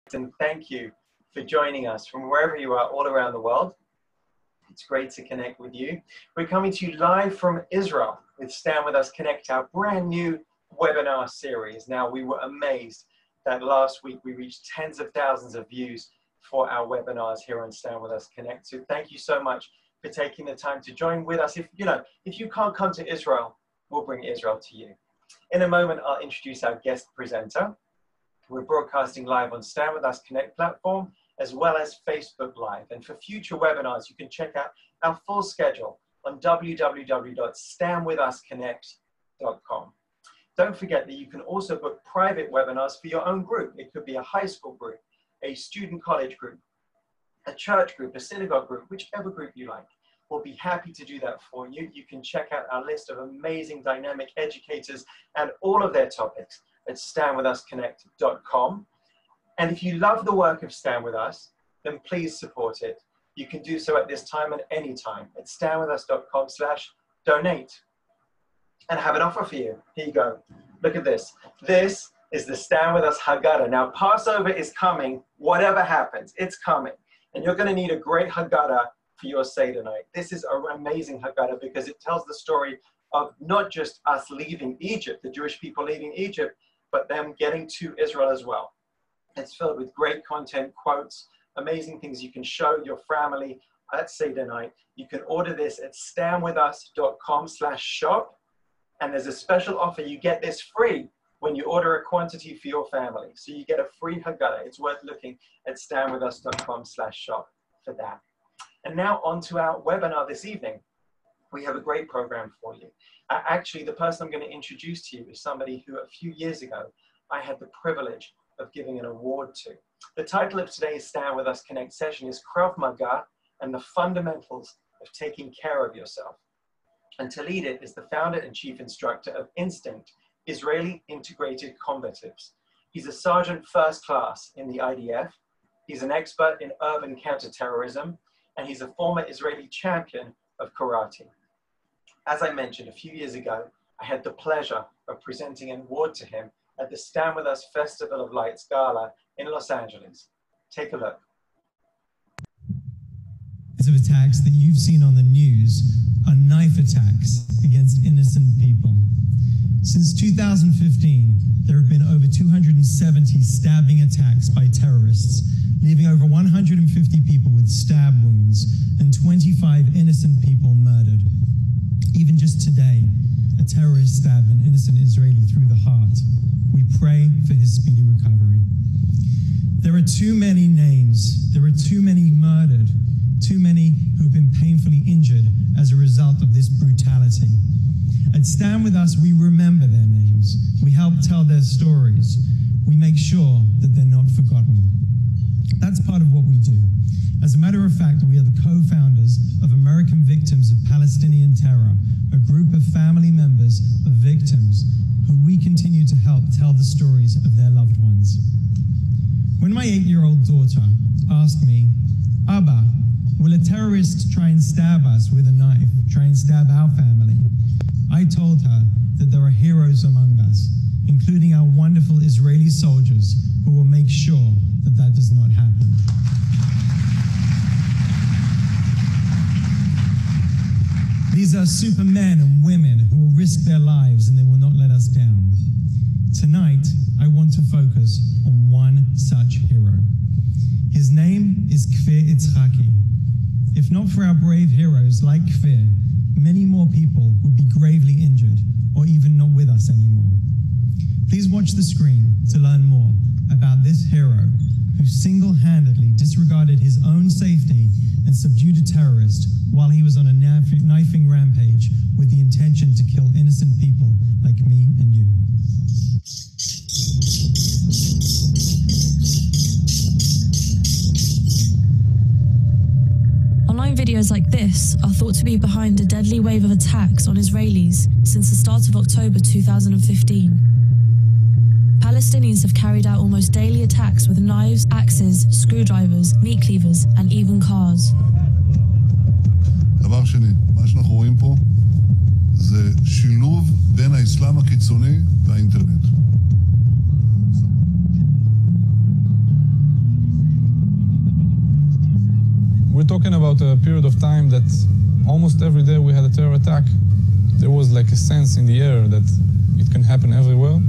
And thank you for joining us from wherever you are all around the world. It's great to connect with you. We're coming to you live from Israel with StandWithUsConnect, our brand new webinar series. Now, we were amazed that last week we reached tens of thousands of views for our webinars here on StandWithUsConnect. So thank you so much for taking the time to join with us. If you can't come to Israel, we'll bring Israel to you. In a moment, I'll introduce our guest presenter. We're broadcasting live on StandWithUsConnect platform, as well as Facebook Live. And for future webinars, you can check out our full schedule on www.StandWithUsConnect.com. Don't forget that you can also book private webinars for your own group. It could be a high school group, a student college group, a church group, a synagogue group, whichever group you like. We'll be happy to do that for you. You can check out our list of amazing dynamic educators and all of their topics at StandWithUsConnect.com. And if you love the work of Stand With Us, then please support it. You can do so at this time and any time at StandWithUs.com/donate. And I have an offer for you. Here you go. Look at this. This is the Stand With Us Haggadah. Now, Passover is coming. Whatever happens, it's coming. And you're going to need a great Haggadah for your Seder night. This is an amazing Haggadah because it tells the story of not just us leaving Egypt, the Jewish people leaving Egypt, but them getting to Israel as well. It's filled with great content, quotes, amazing things you can show your family at Seder night. You can order this at StandWithUs.com/shop. And there's a special offer. You get this free when you order a quantity for your family. So you get a free Haggadah. It's worth looking at StandWithUs.com/shop for that. And now on to our webinar this evening. We have a great program for you. Actually, the person I'm going to introduce to you is somebody who a few years ago, I had the privilege of giving an award to. The title of today's Stand With Us Connect session is Krav Maga and the Fundamentals of Taking Care of Yourself. And to lead it is the founder and chief instructor of Instinct, Israeli Integrated Combatives. He's a sergeant first class in the IDF. He's an expert in urban counterterrorism, and he's a former Israeli champion of karate. As I mentioned a few years ago, I had the pleasure of presenting an award to him at the Stand With Us Festival of Lights Gala in Los Angeles. Take a look. Of attacks that you've seen on the news are knife attacks against innocent people. Since 2015, there have been over 270 stabbing attacks by terrorists, leaving over 150 people with stab wounds and 25 innocent people murdered. Even just today, a terrorist stabbed an innocent Israeli through the heart. We pray for his speedy recovery. There are too many names, there are too many murdered, too many who've been painfully injured as a result of this brutality. At Stand With Us, we remember their names. We help tell their stories. We make sure that they're not forgotten. That's part of what we do. As a matter of fact, we are the co-founders of American Victims of Palestinian Terror, a group of family members of victims who we continue to help tell the stories of their loved ones. When my 8-year-old daughter asked me, "Abba, will a terrorist try and stab us with a knife, try and stab our family?" I told her that there are heroes among us, including our wonderful Israeli soldiers who will make sure that that does not happen. These are supermen and women who will risk their lives and they will not let us down. Tonight, I want to focus on one such hero. His name is Kfir Itzhaki. If not for our brave heroes like Kfir, many more people would be gravely injured or even not with us anymore. Please watch the screen to learn more about this hero who single-handedly disregarded his own safety and subdued a terrorist while he was on a knifing rampage with the intention to kill innocent people like me and you. Online videos like this are thought to be behind a deadly wave of attacks on Israelis since the start of October 2015. Palestinians have carried out almost daily attacks with knives, axes, screwdrivers, meat cleavers, and even cars. דבר שני, מה שאנחנו רואים פה זה שילוב בין האסלאם הקיצוני והאינטרנט. talking about a period of time that almost every day we had a terror attack. There was like a sense in the air that it can happen everywhere.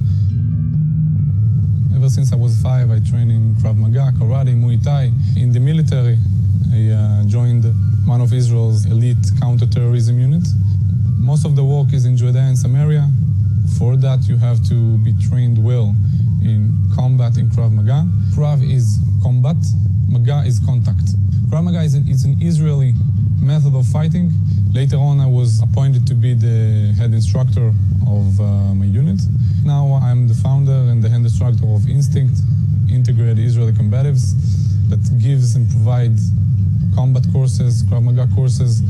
Ever since I was 5, I trained in Krav Maga, karate, Muay Thai. In the military, I joined one of Israel's Elite Counterterrorism Unit. Most of the work is in Judea and Samaria. For that, you have to be trained well in combat in Krav Maga. Krav is combat, Maga is contact. Krav Maga is an Israeli method of fighting. Later on, I was appointed to be the head instructor of my unit. Now I'm the founder and the head instructor of Instinct, integrated Israel Combatives, that gives and provides combat courses, Krav Maga courses.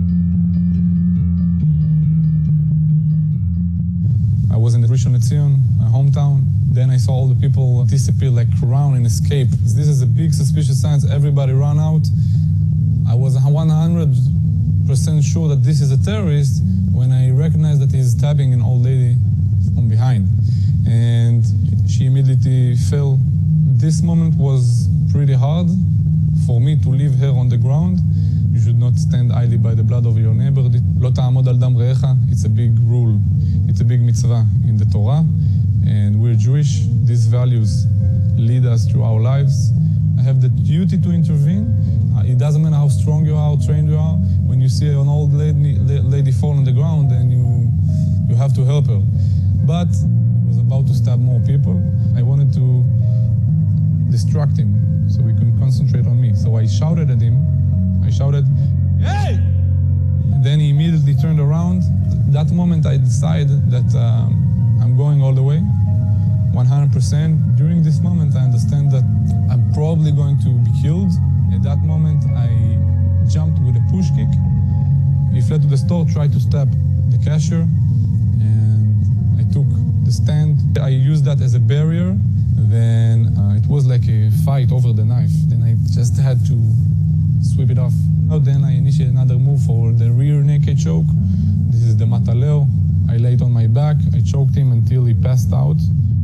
I was in Rishon LeZion, my hometown. Then I saw all the people disappear like around and escape. This is a big suspicious sign. Everybody ran out. I was 100% sure that this is a terrorist when I recognized that he's stabbing an old lady from behind. And she immediately fell. This moment was pretty hard for me to leave her on the ground. You should not stand idly by the blood of your neighbor. לא תעמוד על דם רעך. It's a big rule. It's a big mitzvah in the Torah. And we're Jewish. These values lead us through our lives. I have the duty to intervene. It doesn't matter how strong you are, how trained you are. When you see an old lady fall on the ground, then you have to help her. But he was about to stab more people. I wanted to distract him so he can concentrate on me. So I shouted at him. I shouted, "Hey!" And then he immediately turned around. That moment I decided that I'm going all the way, 100%. During this moment I understand that I'm probably going to be killed. At that moment I jumped with a push kick. He fled to the store, tried to stab the cashier, and I took the stand. I used that as a barrier. Then it was like a fight over the knife. Then I just had to sweep it off. Then I initiated another move for the rear naked choke. This is the mataleo. I laid on my back. I choked him until he passed out.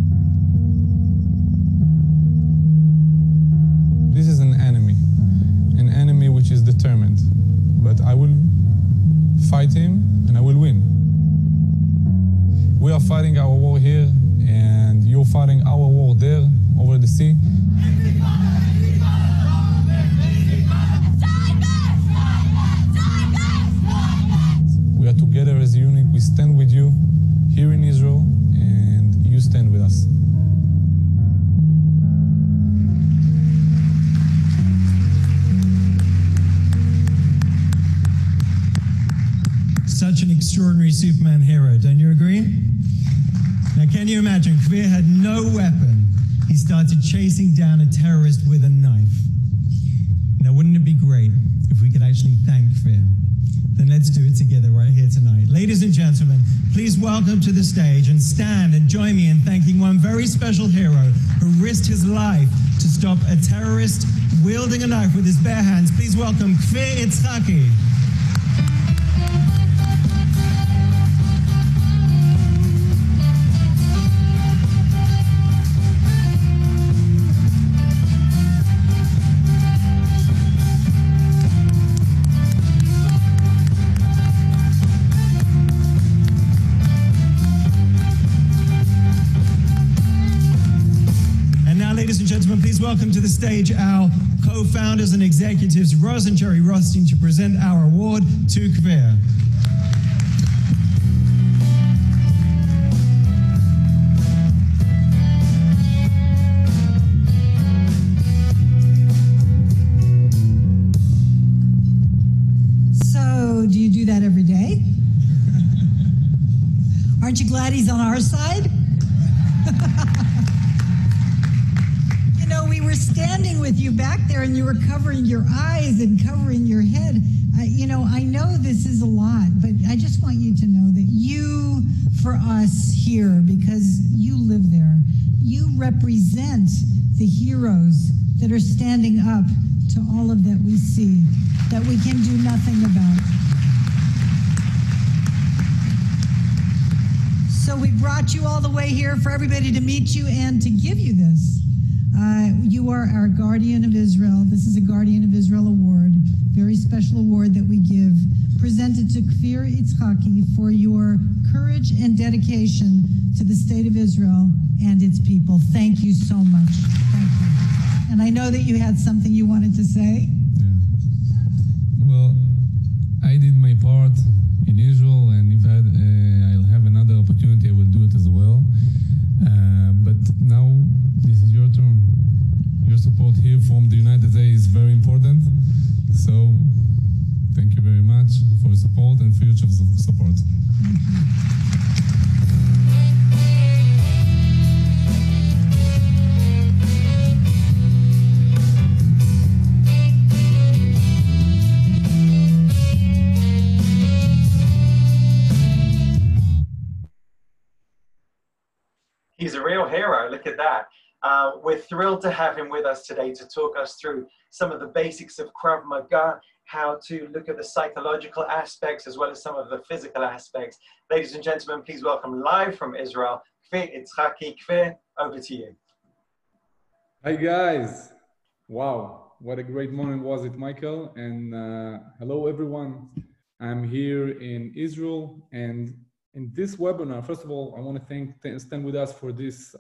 This is an enemy which is determined. But I will fight him and I will win. We are fighting our war here and you're fighting our war there over the sea. We are together as a unit. We stand with you here in Israel, and you stand with us. Such an extraordinary Superman hero, don't you agree? Now, can you imagine? Kfir had no weapon. He started chasing down a terrorist with a knife. Now, wouldn't it be great if we could actually thank Kfir? Then let's do it together right here tonight. Ladies and gentlemen, please welcome to the stage and stand and join me in thanking one very special hero who risked his life to stop a terrorist wielding a knife with his bare hands. Please welcome Kfir Itzhaki. Ladies and gentlemen, please welcome to the stage our co-founders and executives, Roz and Jerry Rothstein, to present our award to Kfir. So, do you do that every day? Aren't you glad he's on our side? We were standing with you back there and you were covering your eyes and covering your head. I know this is a lot, but I just want you to know that you, for us here, because you live there, you represent the heroes that are standing up to all of that we see, that we can do nothing about. So we brought you all the way here for everybody to meet you and to give you this. You are our Guardian of Israel. This is a Guardian of Israel award. very special award that we give, presented to Kfir Itzhaki for your courage and dedication to the state of Israel and its people. Thank you so much. Thank you. And I know that you had something you wanted to say. Yeah. Well, I did my part in Israel, and if I'll have another opportunity, I will do it as well. But now this is your turn. Your support here from the United States is very important. So thank you very much for your support and future support. Thank you. He's a real hero, look at that. We're thrilled to have him with us today to talk us through some of the basics of Krav Maga, how to look at the psychological aspects as well as some of the physical aspects. Ladies and gentlemen, please welcome live from Israel, Kfir Itzhaki. Kfir, over to you. Hi guys. Wow, what a great moment was it, Michael. And hello everyone. I'm here in Israel, and in this webinar, first of all, I want to thank Stand With Us for this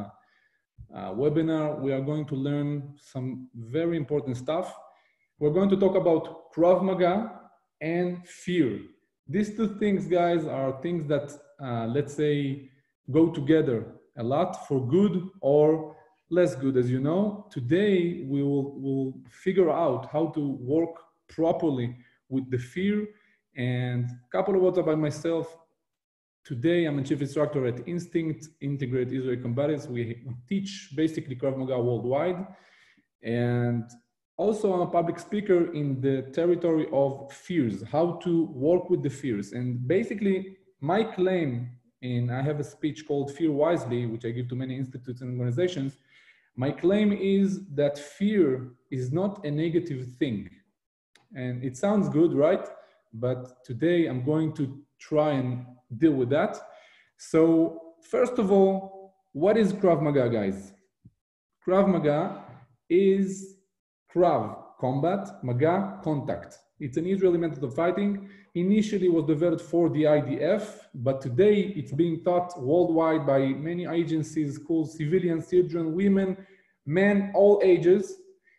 webinar. We are going to learn some very important stuff. We're going to talk about Krav Maga and fear. These two things, guys, are things that, let's say, go together a lot for good or less good, as you know. Today, we'll figure out how to work properly with the fear. And a couple of words about myself. Today, I'm a Chief Instructor at Instinct, Integrate Israel Combatives. We teach basically Krav Maga worldwide. And also, I'm a public speaker in the territory of fears, how to work with the fears. And basically, my claim, and I have a speech called Fear Wisely, which I give to many institutes and organizations. My claim is that fear is not a negative thing. And it sounds good, right? But today, I'm going to try and deal with that. So first of all, what is Krav Maga, guys? Krav Maga is Krav, combat, Maga, contact. It's an Israeli method of fighting. Initially was developed for the IDF, but today it's being taught worldwide by many agencies, schools, civilians, children, women, men, all ages.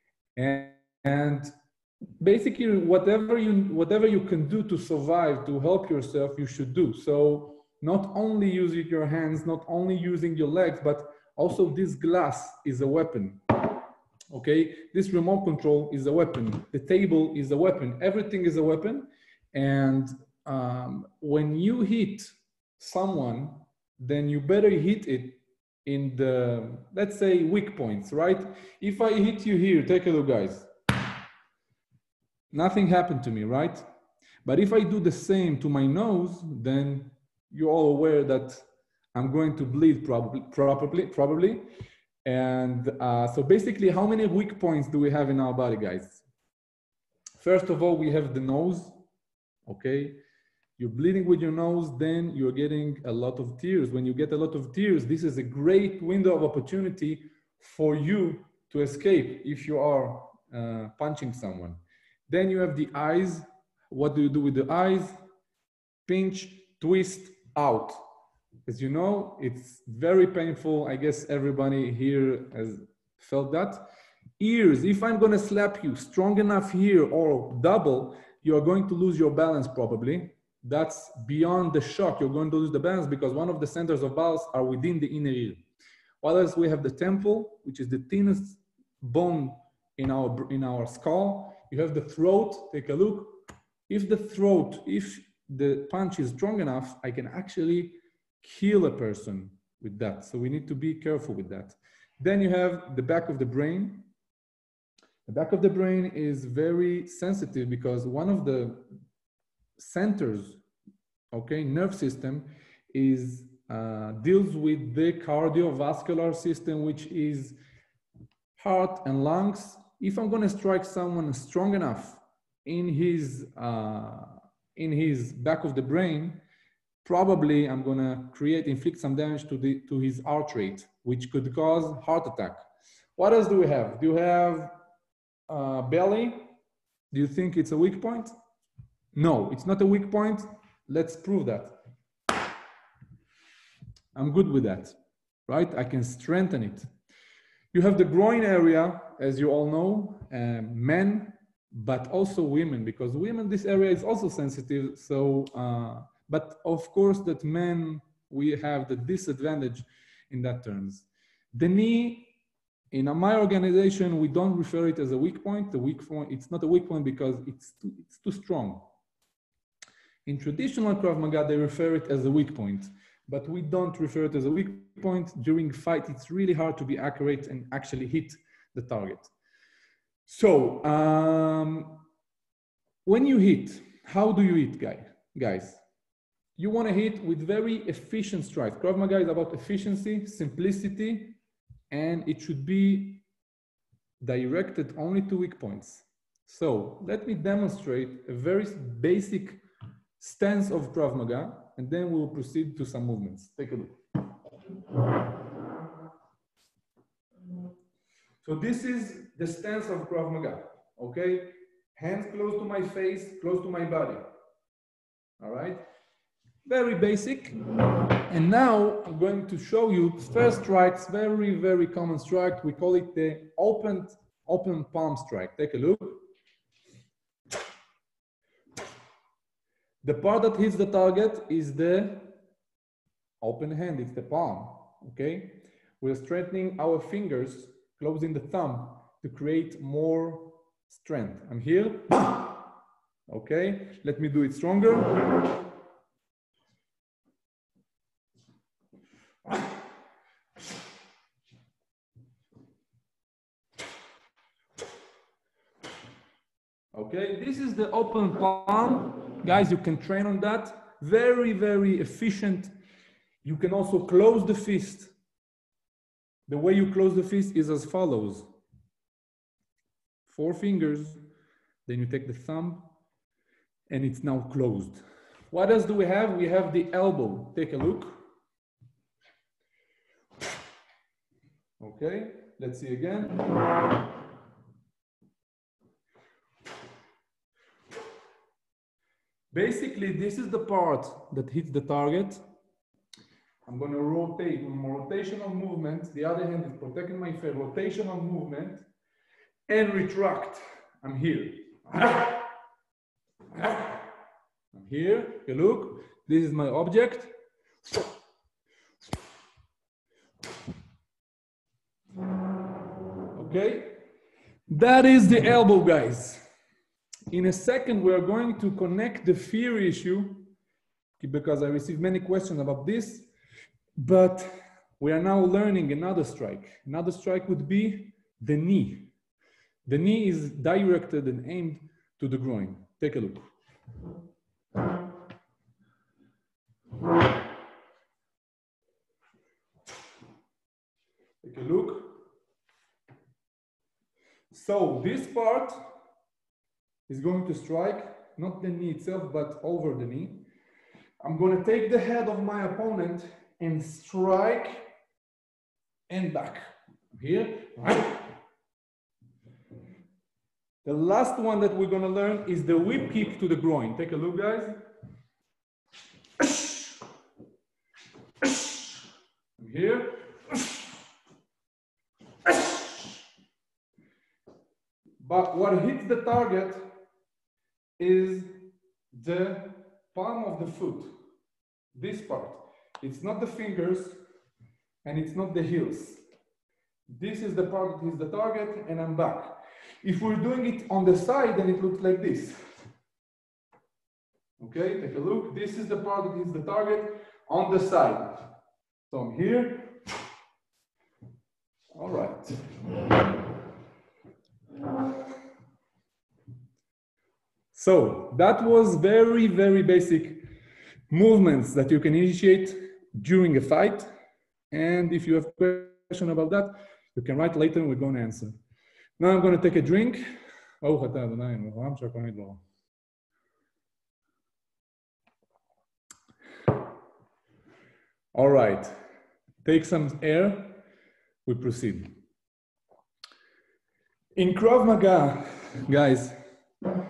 And basically, whatever you can do to survive, to help yourself, you should do. So not only using your hands, not only using your legs, but also this glass is a weapon. Okay, this remote control is a weapon. The table is a weapon. Everything is a weapon. And when you hit someone, then you better hit it in the, let's say, weak points, right? If I hit you here, take a look, guys. Nothing happened to me, right? But if I do the same to my nose, then you're all aware that I'm going to bleed probably. And so basically, how many weak points do we have in our body, guys? First of all, we have the nose, okay? You're bleeding with your nose, then you're getting a lot of tears. When you get a lot of tears, this is a great window of opportunity for you to escape if you are punching someone. Then you have the eyes. What do you do with the eyes? Pinch, twist, out. As you know, it's very painful. I guess everybody here has felt that. Ears, if I'm gonna slap you strong enough here or double, you're going to lose your balance probably. That's beyond the shock. You're going to lose the balance because one of the centers of balance are within the inner ear. What else? We have the temple, which is the thinnest bone in our skull. You have the throat, take a look. If the punch is strong enough, I can actually kill a person with that. So we need to be careful with that. Then you have the back of the brain. The back of the brain is very sensitive because one of the centers, okay, nerve system is deals with the cardiovascular system, which is heart and lungs. If I'm going to strike someone strong enough in his back of the brain, probably I'm going to inflict some damage to his heart rate, which could cause heart attack. What else do we have? Do you have belly? Do you think it's a weak point? No, it's not a weak point. Let's prove that. I'm good with that, right? I can strengthen it. You have the groin area, as you all know, men, but also women, because women, this area is also sensitive. So, but of course that men, we have the disadvantage in that terms. The knee, in my organization, we don't refer it as a weak point. The weak point, it's not a weak point because it's too strong. In traditional Krav Maga, they refer it as a weak point, but we don't refer it as a weak point. During fight, it's really hard to be accurate and actually hit the target. So, when you hit, how do you hit, guys? You want to hit with very efficient strikes. Krav Maga is about efficiency, simplicity, and it should be directed only to weak points. So let me demonstrate a very basic stance of Krav Maga, and then we'll proceed to some movements. Take a look. So this is the stance of Krav Maga, okay? Hands close to my face, close to my body, all right? Very basic. And now I'm going to show you first strikes, very, very common strike. We call it the open palm strike. Take a look. The part that hits the target is the open hand, it's the palm, okay? We're strengthening our fingers, closing the thumb to create more strength. I'm here, okay? Let me do it stronger. Okay, this is the open palm. Guys, you can train on that. Very, very efficient. You can also close the fist. The way you close the fist is as follows. 4 fingers, then you take the thumb, and it's now closed. What else do we have? We have the elbow. Take a look. Okay, let's see again. Basically, this is the part that hits the target. I'm going to rotate with more rotational movement. The other hand is protecting my face. Rotational movement and retract. I'm here. I'm here. You look. This is my object. Okay. That is the elbow, guys. In a second, we are going to connect the fear issue because I received many questions about this, but we are now learning another strike. Another strike would be the knee. The knee is directed and aimed to the groin. Take a look. Take a look. So this part is going to strike, not the knee itself, but over the knee. I'm going to take the head of my opponent and strike and back. Here. The last one that we're going to learn is the whip kick to the groin. Take a look, guys. Here. But what hits the target is the palm of the foot, this part. It's not the fingers and it's not the heels. This is the part that hits the target and I'm back. If we're doing it on the side, then it looks like this. Okay, take a look. This is the part that hits the target on the side. So I'm here. All right. So that was very, very basic movements that you can initiate during a fight. And if you have a question about that, you can write later and we're going to answer. Now I'm going to take a drink. All right, take some air, we proceed. In Krav Maga, guys,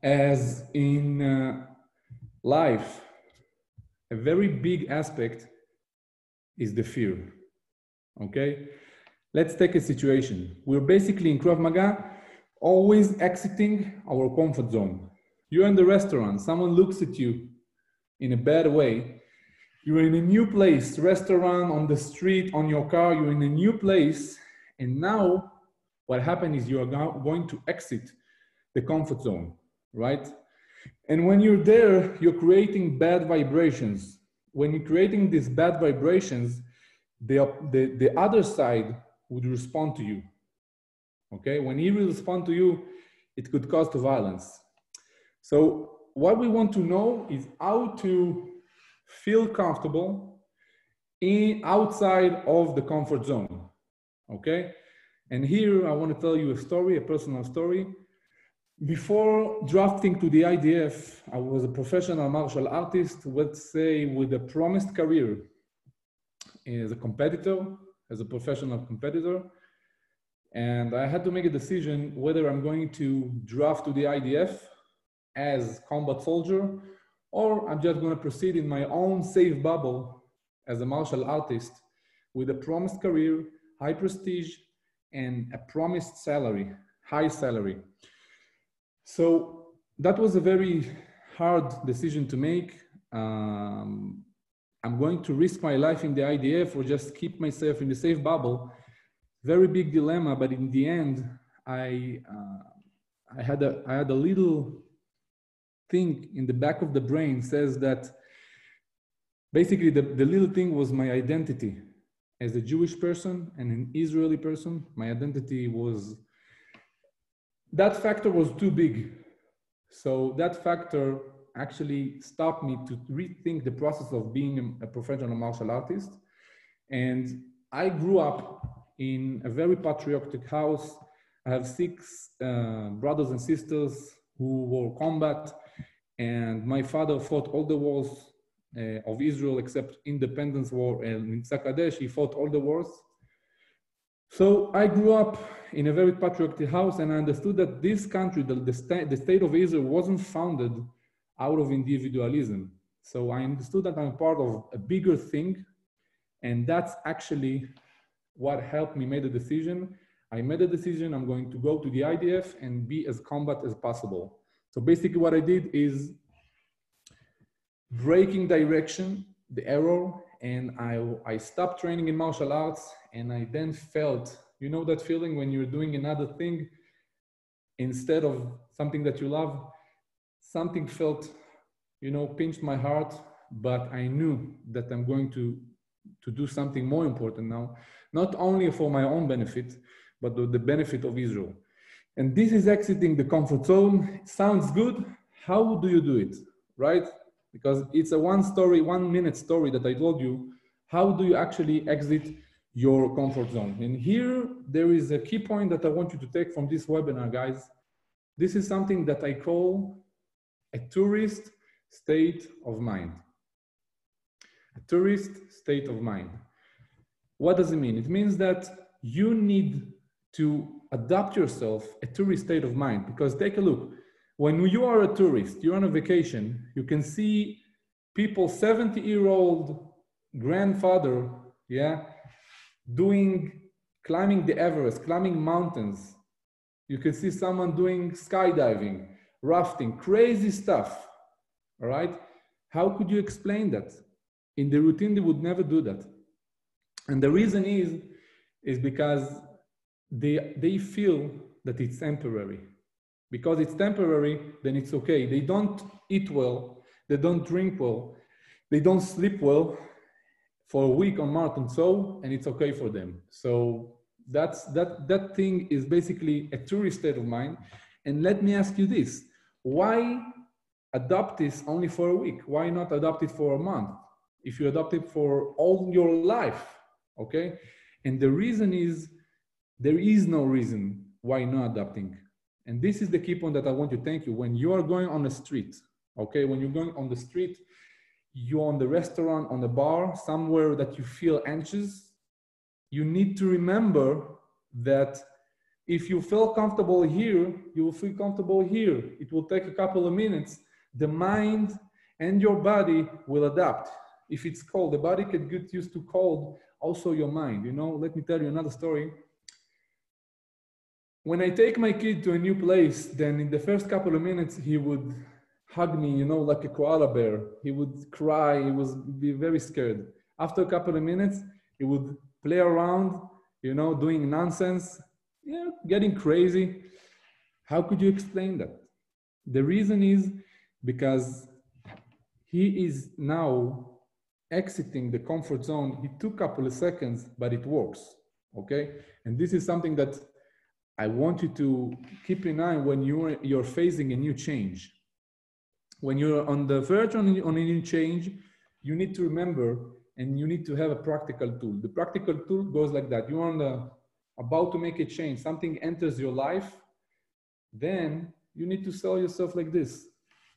As in life, a very big aspect is the fear, okay? Let's take a situation. We're basically in Krav Maga, always exiting our comfort zone. You're in the restaurant, someone looks at you in a bad way. You're in a new place, restaurant, on the street, on your car, you're in a new place. And now what happened is you're going to exit the comfort zone, right? And when you're there, you're creating bad vibrations. When you're creating these bad vibrations, the other side would respond to you, okay? When he will respond to you, it could cause to violence. So what we want to know is how to feel comfortable outside of the comfort zone, okay? And here I want to tell you a story, a personal story. Before drafting to the IDF, I was a professional martial artist, let's say with a promised career as a competitor, as a professional competitor. And I had to make a decision whether I'm going to draft to the IDF as combat soldier, or I'm just going to proceed in my own safe bubble as a martial artist with a promised career, high prestige, and a promised salary, high salary. So that was a very hard decision to make. I'm going to risk my life in the IDF or just keep myself in the safe bubble. Very big dilemma, but in the end, I had a little thing in the back of the brain says that basically the little thing was my identity as a Jewish person and an Israeli person. My identity was, that factor was too big. So that factor actually stopped me to rethink the process of being a professional martial artist. And I grew up in a very patriotic house. I have 6 brothers and sisters who were combat, and my father fought all the wars of Israel except Independence War, and in Sakadesh he fought all the wars. So I grew up in a very patriotic house, and I understood that this country, the state of Israel, wasn't founded out of individualism. So I understood that I'm part of a bigger thing, and that's actually what helped me make the decision. I made a decision, I'm going to go to the IDF and be as combat as possible. So basically what I did is breaking direction, the error, and I stopped training in martial arts, and I then felt, you know that feeling when you're doing another thing instead of something that you love? Something felt, you know, pinched my heart, but I knew that I'm going to do something more important now, not only for my own benefit, but the benefit of Israel. And this is exiting the comfort zone. It sounds good. How do you do it, right? Because it's a 1 minute story that I told you. How do you actually exit your comfort zone? And here, there is a key point that I want you to take from this webinar, guys. This is something that I call a tourist state of mind. A tourist state of mind. What does it mean? It means that you need to adapt yourself a tourist state of mind, because take a look. When you are a tourist, you're on a vacation, you can see people, 70-year-old grandfather, yeah, climbing the Everest, climbing mountains. You can see someone doing skydiving, rafting, crazy stuff, all right? How could you explain that? In the routine, they would never do that. And the reason is because they feel that it's temporary. Because it's temporary, then it's okay. They don't eat well, they don't drink well, they don't sleep well for a week or month and so, and it's okay for them. So that thing is basically a tourist state of mind. And let me ask you this, why adopt this only for a week? Why not adopt it for a month? If you adopt it for all your life, okay? And the reason is, there is no reason why not adopting. And this is the key point that I want to thank you. When you are going on the street, okay, when you're going on the street, you're on the restaurant, on the bar, somewhere that you feel anxious, you need to remember that If you feel comfortable here, you will feel comfortable here. It will take a couple of minutes. The mind and your body will adapt. If it's cold, the body can get used to cold, also your mind. You know, let me tell you another story. When I take my kid to a new place, then in the first couple of minutes, he would hug me, you know, like a koala bear. He would cry, he would be very scared. After a couple of minutes, he would play around, you know, doing nonsense, yeah, getting crazy. How could you explain that? The reason is because he is now exiting the comfort zone. It took a couple of seconds, but it works, okay? And this is something that I want you to keep in mind when you're facing a new change. When you're on the verge on a new change, you need to remember and you need to have a practical tool. The practical tool goes like that. You're about to make a change, something enters your life, then you need to sell yourself like this.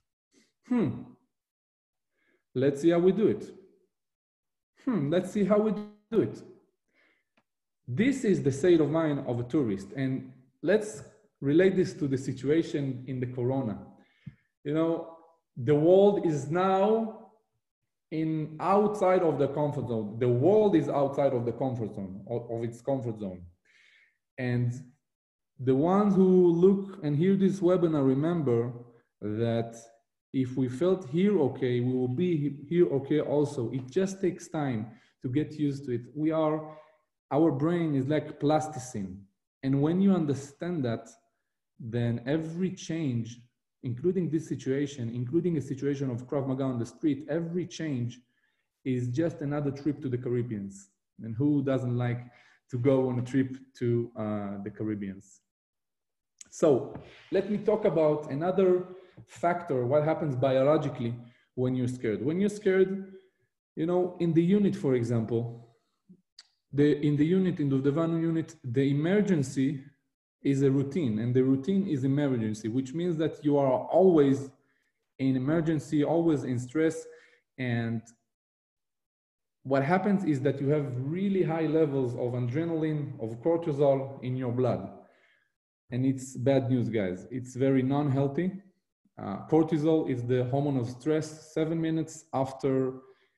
Let's see how we do it. Let's see how we do it. This is the state of mind of a tourist. And let's relate this to the situation in the corona. You know, the world is now outside of the comfort zone. The world is outside of the comfort zone, of its comfort zone. And the ones who look and hear this webinar, remember that if we felt here okay, we will be here okay also. It just takes time to get used to it. Our brain is like plasticine. And when you understand that, then every change, including this situation, including a situation of Krav Maga on the street, every change is just another trip to the Caribbean. And who doesn't like to go on a trip to the Caribbean? So let me talk about another factor, what happens biologically when you're scared. When you're scared, you know, in the unit, for example, in the Duvdevan unit, the emergency is a routine, and the routine is emergency, which means that you are always in emergency, always in stress. And what happens is that you have really high levels of adrenaline, of cortisol in your blood. And it's bad news, guys. It's very non-healthy. Cortisol is the hormone of stress. 7 minutes after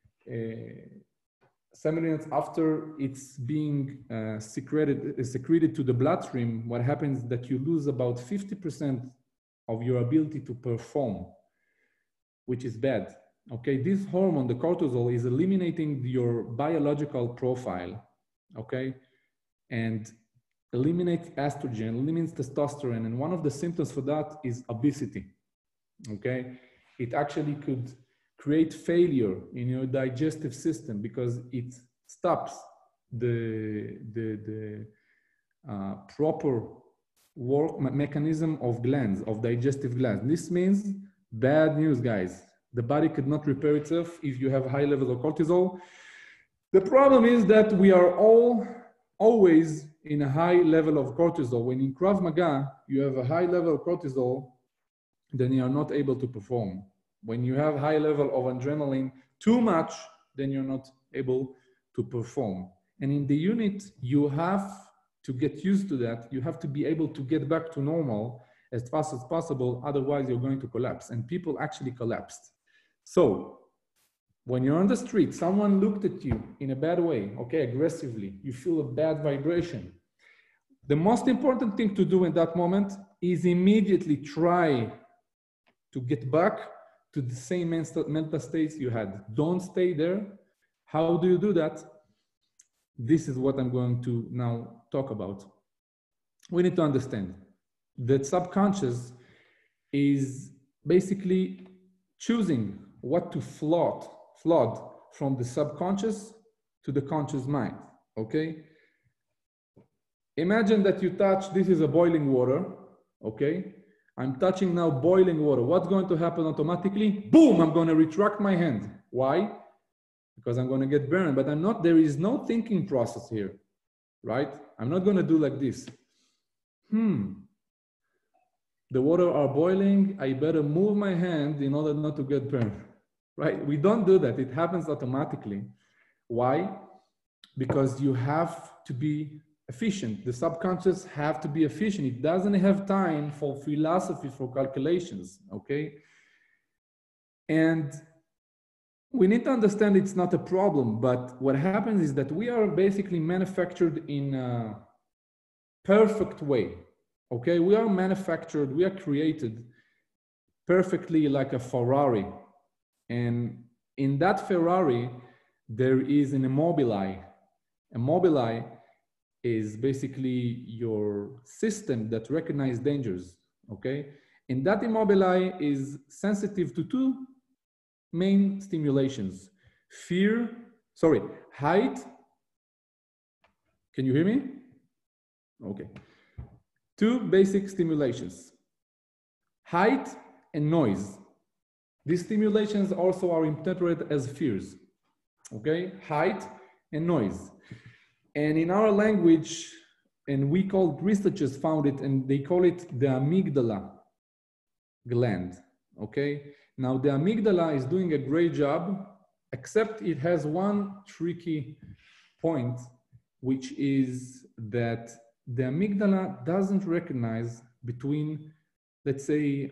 it's being secreted to the bloodstream, what happens is that you lose about 50% of your ability to perform, which is bad. Okay, this hormone, the cortisol, is eliminating your biological profile, okay, and eliminates estrogen, eliminates testosterone, and one of the symptoms for that is obesity. Okay, it actually could create failure in your digestive system because it stops the proper work mechanism of glands, of digestive glands. This means bad news, guys. The body could not repair itself if you have high levels of cortisol. The problem is that we are always in a high level of cortisol. When in Krav Maga, you have a high level of cortisol, then you are not able to perform. When you have high level of adrenaline too much, then you're not able to perform. And in the unit, you have to get used to that. You have to be able to get back to normal as fast as possible. Otherwise, you're going to collapse. And people actually collapsed. So when you're on the street, someone looked at you in a bad way, okay, aggressively, you feel a bad vibration. The most important thing to do in that moment is immediately try to get back to the same mental states you had. Don't stay there. How do you do that? This is what I'm going to now talk about. We need to understand that subconscious is basically choosing what to flood from the subconscious to the conscious mind, okay? Imagine that you touch, this is a boiling water, okay? I'm touching now boiling water. What's going to happen automatically? Boom, I'm going to retract my hand. Why? Because I'm going to get burned, but I'm not, there is no thinking process here, right? I'm not going to do like this. The water are boiling. I better move my hand in order not to get burned, right? We don't do that. It happens automatically. Why? Because you have to be efficient. The subconscious have to be efficient. It doesn't have time for philosophy, for calculations, okay? And we need to understand it's not a problem, but what happens is that we are basically manufactured in a perfect way, okay? We are manufactured, we are created perfectly like a Ferrari. And in that Ferrari, there is an immobili. Immobili is basically your system that recognizes dangers, okay? And that immobili is sensitive to two main stimulations: height. Can you hear me? Okay. Two basic stimulations: height and noise. These stimulations also are interpreted as fears, okay? Height and noise. And in our language, and we called, researchers found it, and they call it the amygdala gland, okay? Now the amygdala is doing a great job, except it has one tricky point, which is that the amygdala doesn't recognize between, let's say,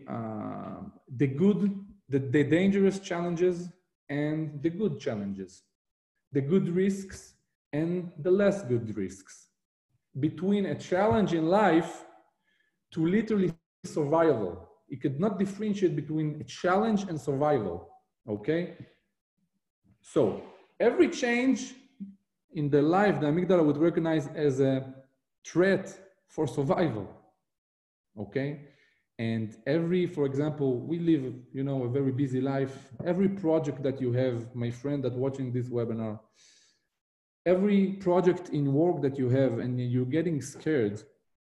the dangerous challenges and the good challenges, the good risks and the less good risks, between a challenge in life to literally survival. It could not differentiate between a challenge and survival, okay? So every change in the life, the amygdala would recognize as a threat for survival, okay? And every, for example, we live, you know, a very busy life. Every project that you have, my friend that watching this webinar, every project in work that you have and you're getting scared,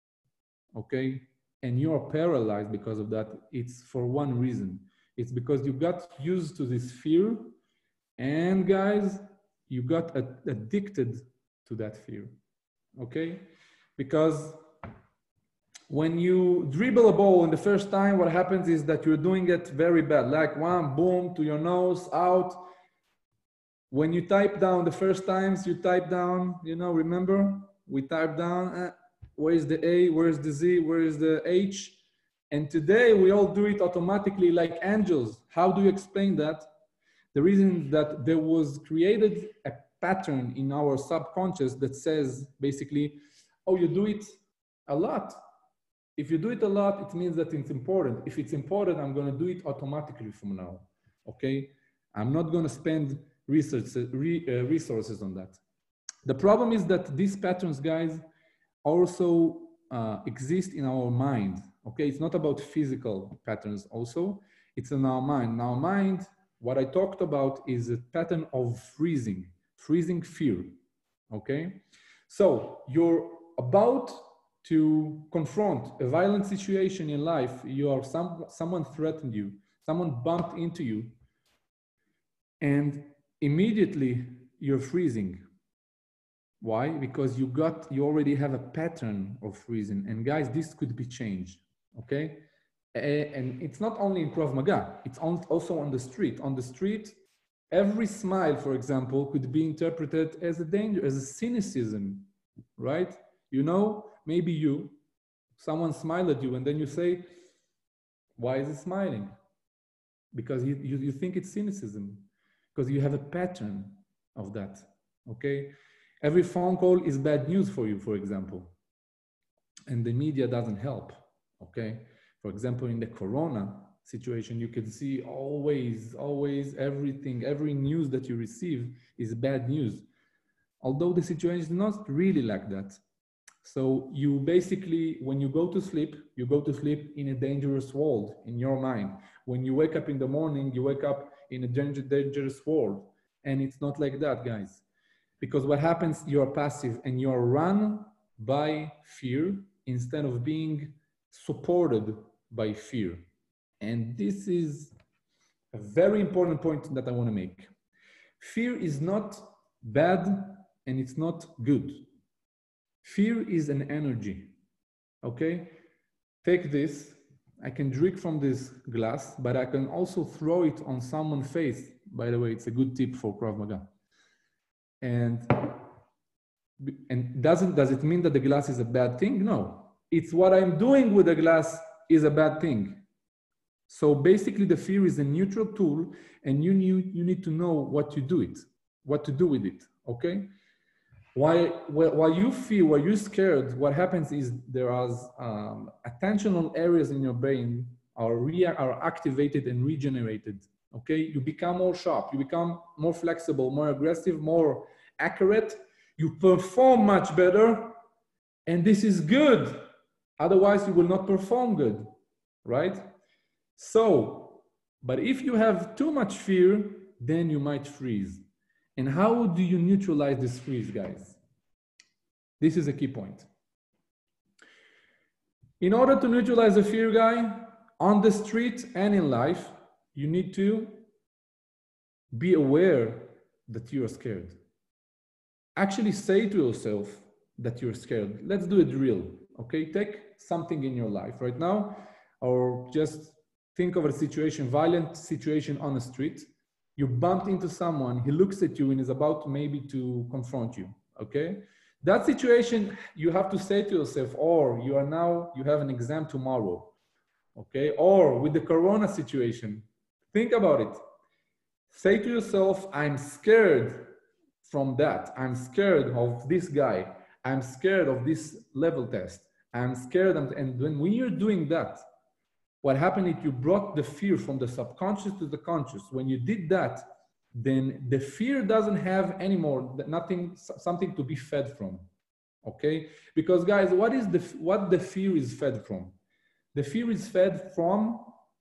okay? And you are paralyzed because of that, it's for one reason. It's because you got used to this fear, and guys, you got addicted to that fear, okay? Because when you dribble a ball in the first time, what happens is that you're doing it very bad, like one, boom, to your nose, out. When you type down the first times, you type down, you know, remember? We type down, where's the A, where's the Z, where's the H? And today we all do it automatically like angels. How do you explain that? The reason that there was created a pattern in our subconscious that says basically, oh, you do it a lot. If you do it a lot, it means that it's important. If it's important, I'm going to do it automatically from now, okay? I'm not going to spend resources on that. The problem is that these patterns, guys, also exist in our mind, okay? It's not about physical patterns also, it's in our mind. In our mind, what I talked about is a pattern of freezing fear, okay? So you're about to confront a violent situation in life, someone threatened you, someone bumped into you, and immediately you're freezing. Why? Because you already have a pattern of freezing. And guys, this could be changed, okay? And it's not only in Krav Maga, it's also on the street. On the street, every smile, for example, could be interpreted as a danger, as a cynicism, right? You know, maybe someone smiled at you and then you say, why is he smiling? Because you think it's cynicism, because you have a pattern of that, okay? Every phone call is bad news for you, for example, and the media doesn't help, okay? For example, in the Corona situation, you can see always everything, every news that you receive is bad news, although the situation is not really like that. So you basically, when you go to sleep in a dangerous world in your mind. When you wake up in the morning, you wake up in a dangerous world. And it's not like that, guys. Because what happens, you're passive and you're run by fear instead of being supported by fear. And this is a very important point that I want to make. Fear is not bad and it's not good. Fear is an energy, okay? Take this, I can drink from this glass, but I can also throw it on someone's face. By the way, it's a good tip for Krav Maga. And And does it mean that the glass is a bad thing? No, it's what I'm doing with the glass is a bad thing. So basically the fear is a neutral tool, and you need to know what to do with it, okay? While you feel, while you're scared, what happens is there are attentional areas in your brain are activated and regenerated, okay? You become more sharp, you become more flexible, more aggressive, more accurate, you perform much better, and this is good. Otherwise, you will not perform good, right? So, but if you have too much fear, then you might freeze. And how do you neutralize this freeze, guys? This is a key point. In order to neutralize the fear, guy, on the street and in life, you need to be aware that you are scared. Actually say to yourself that you're scared. Let's do a drill, okay? Take something in your life right now, or just think of a situation, violent situation on the street. You bumped into someone, he looks at you and is about maybe to confront you, okay? That situation, you have to say to yourself, or you have an exam tomorrow, okay? Or with the Corona situation, think about it. Say to yourself, I'm scared from that. I'm scared of this guy. I'm scared of this level test. I'm scared. And when you're doing that, what happened is you brought the fear from the subconscious to the conscious. When you did that, then the fear doesn't have anymore, something to be fed from, okay? Because guys, what the fear is fed from? The fear is fed from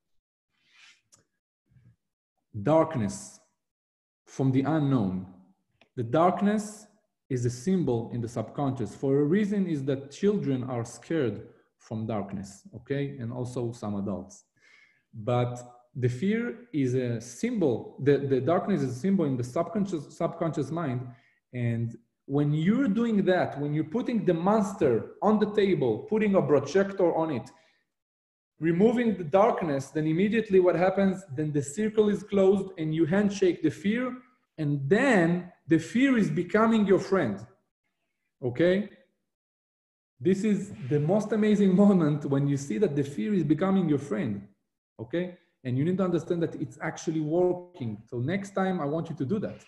darkness, from the unknown. The darkness is a symbol in the subconscious. For a reason is that children are scared from darkness, okay? And also some adults. But the fear is a symbol, the darkness is a symbol in the subconscious mind. And when you're doing that, when you're putting the monster on the table, putting a projector on it, removing the darkness, then immediately what happens, then the circle is closed and you handshake the fear, and then the fear is becoming your friend, okay? This is the most amazing moment when you see that the fear is becoming your friend, okay? And you need to understand that it's actually working. So next time I want you to do that.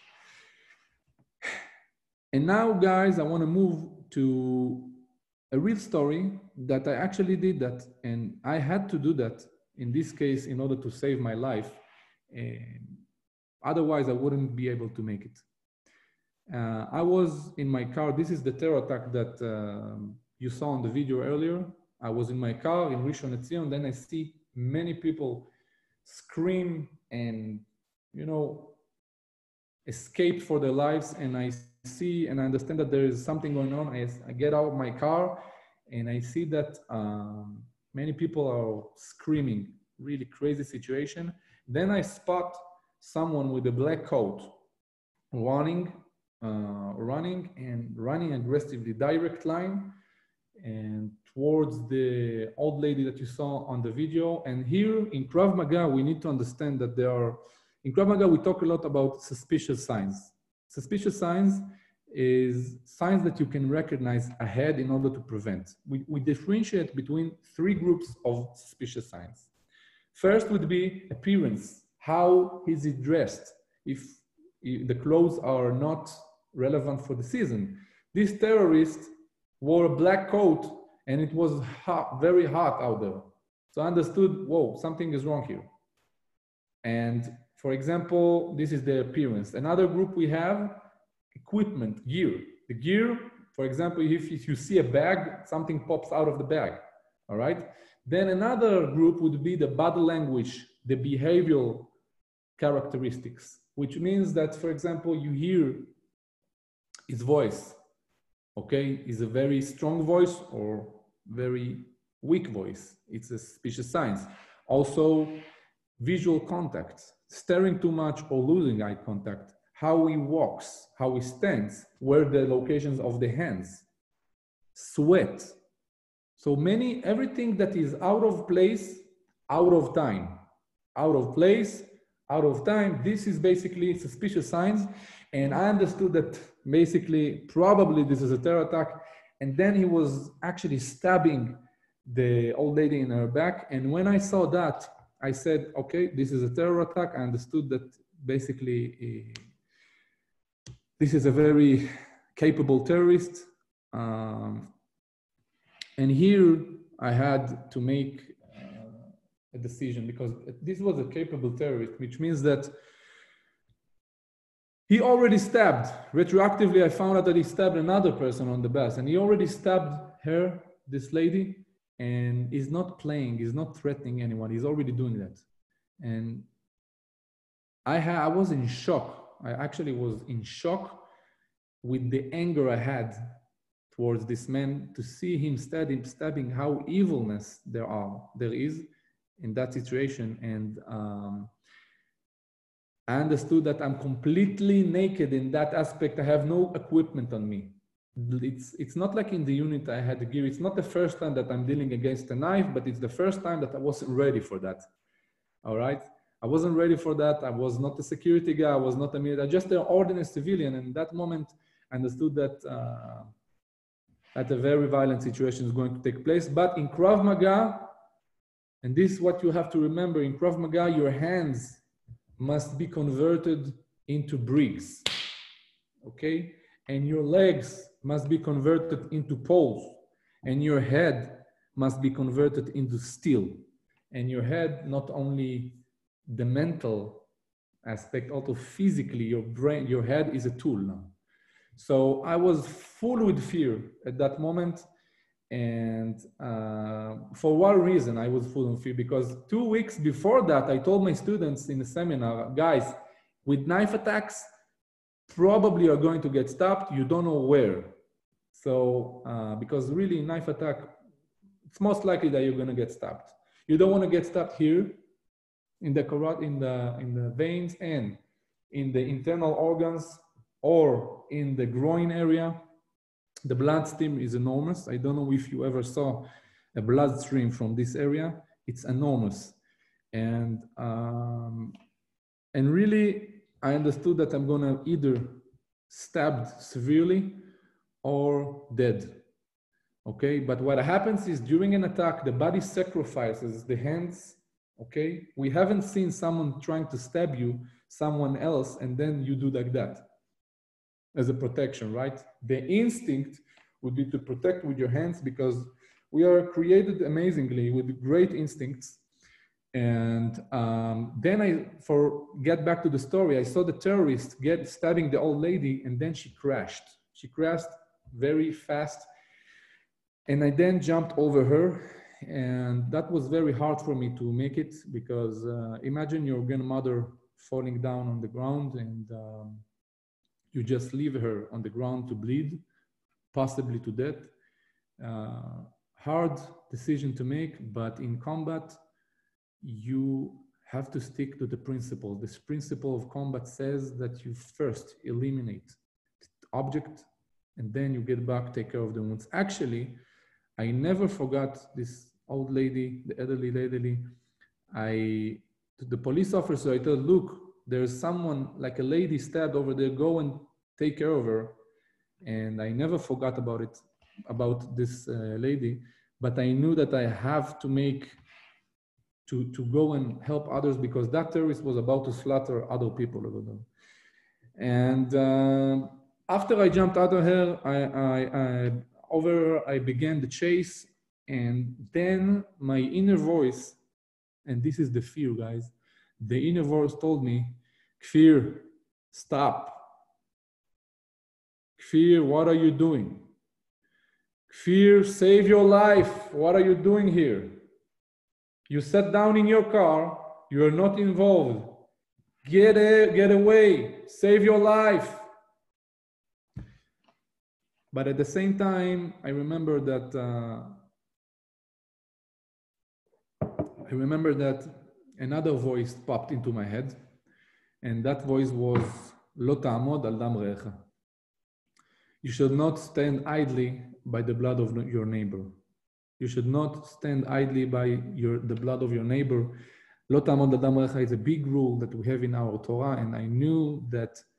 And now guys, I want to move to a real story that I actually did that. And I had to do that in this case in order to save my life. And otherwise I wouldn't be able to make it. I was in my car. This is the terror attack that you saw on the video earlier. I was in my car in Rishon LeZion. Then I see many people scream and, you know, escape for their lives. And I see and I understand that there is something going on. I get out of my car and I see that many people are screaming, really crazy situation. Then I spot someone with a black coat running aggressively, direct line, and towards the old lady that you saw on the video. And here in Krav Maga, we need to understand that in Krav Maga, we talk a lot about suspicious signs. Suspicious signs is signs that you can recognize ahead in order to prevent. We differentiate between 3 groups of suspicious signs. First would be appearance. How is he dressed? If the clothes are not relevant for the season. This terrorist wore a black coat and it was hot, very hot out there. So I understood, whoa, something is wrong here. And for example, this is the appearance. Another group we have equipment, gear. The gear, for example, if you see a bag, something pops out of the bag, all right? Then another group would be the body language, the behavioral characteristics, which means that, for example, you hear his voice, okay? Is a very strong voice or very weak voice. It's a suspicious sign. Also, visual contact, staring too much or losing eye contact, how he walks, how he stands, where the locations of the hands, sweat. So everything that is out of place, out of time, out of place, out of time, this is basically suspicious signs. And I understood that basically, probably this is a terror attack. And then he was actually stabbing the old lady in her back. And when I saw that, I said, okay, this is a terror attack. I understood that basically this is a very capable terrorist. And here I had to make a decision, because this was a capable terrorist, which means that he already stabbed. Retroactively, I found out that he stabbed another person on the bus, and he already stabbed her, this lady, and he's not playing, he's not threatening anyone, he's already doing that. And I was in shock. I actually was in shock with the anger I had towards this man, to see him stabbing how evilness there is in that situation. And I understood that I'm completely naked in that aspect. I have no equipment on me. It's not like in the unit I had the gear. It's not the first time that I'm dealing against a knife, but it's the first time that I wasn't ready for that. All right? I wasn't ready for that. I was not a security guy. I was not a military, just an ordinary civilian. And in that moment, I understood that that a very violent situation is going to take place. But in Krav Maga, and this is what you have to remember, in Krav Maga, your hands must be converted into bricks, okay? And your legs must be converted into poles, and your head must be converted into steel. And your head, not only the mental aspect, also physically, your brain, your head is a tool now. So I was full with fear at that moment. And for what reason I was full of fear? Because 2 weeks before that, I told my students in the seminar, guys, with knife attacks, probably you're going to get stopped. You don't know where. So because really knife attack, it's most likely that you're going to get stabbed. You don't want to get stabbed here in the carotid, in the veins, and in the internal organs, or in the groin area. The bloodstream is enormous. I don't know if you ever saw a bloodstream from this area. It's enormous. And really, I understood that I'm gonna either stabbed severely or dead, okay? But what happens is during an attack, the body sacrifices the hands, okay? We haven't seen someone trying to stab you, someone else, and then you do like that as a protection, right? The instinct would be to protect with your hands, because we are created amazingly with great instincts. And then get back to the story, I saw the terrorist stabbing the old lady, and then she crashed. She crashed very fast. And I then jumped over her, and that was very hard for me to make it, because imagine your grandmother falling down on the ground, and you just leave her on the ground to bleed, possibly to death. Hard decision to make, but in combat, you have to stick to the principle. This principle of combat says that you first eliminate the object, and then you get back, take care of the wounds. Actually, I never forgot this old lady, the elderly lady. To the police officer, I told, look, there's someone, like a lady stabbed over there, go and take care of her. And I never forgot about this lady, but I knew that I have to go and help others, because that terrorist was about to slaughter other people over there. And after I jumped out of her, I began the chase, and then my inner voice, and this is the fear, guys, the inner voice told me, Kfir, stop. Kfir, what are you doing? Kfir, save your life. What are you doing here? You sat down in your car. You are not involved. Get away. Save your life. But at the same time, I remember that another voice popped into my head, and that voice was, "Lo ta'amod al dam re'echa." You should not stand idly by the blood of your neighbor. You should not stand idly by the blood of your neighbor. Lo ta'amod al dam re'echa is a big rule that we have in our Torah, and I knew that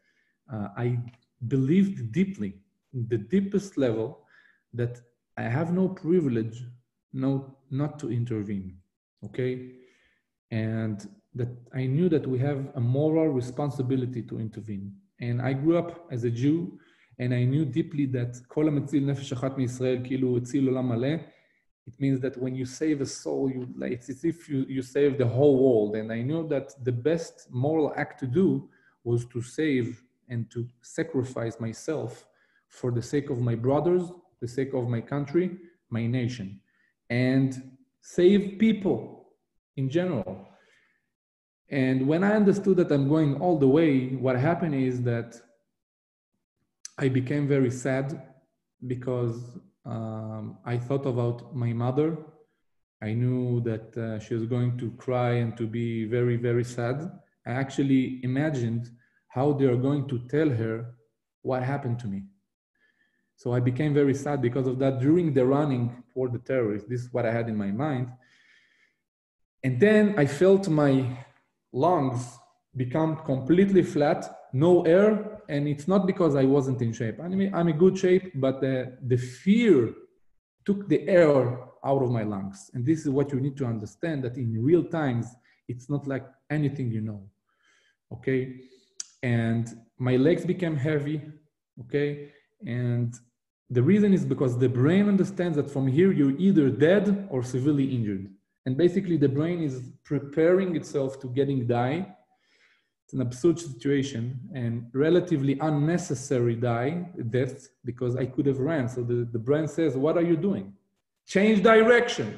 I believed deeply, the deepest level, that I have no privilege not to intervene, okay? And that I knew that we have a moral responsibility to intervene. And I grew up as a Jew, and I knew deeply that Kol HaMetzil Nefesh Achat Mi'Yisrael Kilu Etzil Olam Maleh. It means that when you save a soul, it's as if you save the whole world. And I knew that the best moral act to do was to save and to sacrifice myself for the sake of my brothers, the sake of my country, my nation, and save people in general. And when I understood that I'm going all the way, what happened is that I became very sad because I thought about my mother. I knew that she was going to cry and to be very, very sad. I actually imagined how they are going to tell her what happened to me. So I became very sad because of that during the running for the terrorists. This is what I had in my mind. And then I felt my lungs become completely flat, no air. And it's not because I wasn't in shape. I mean, I'm in good shape, but the fear took the air out of my lungs. And this is what you need to understand, that in real times, it's not like anything you know, okay? And my legs became heavy, okay? And the reason is because the brain understands that from here, you're either dead or severely injured. And basically the brain is preparing itself to die. It's an absurd situation and relatively unnecessary death, because I could have ran. So the brain says, what are you doing? Change direction.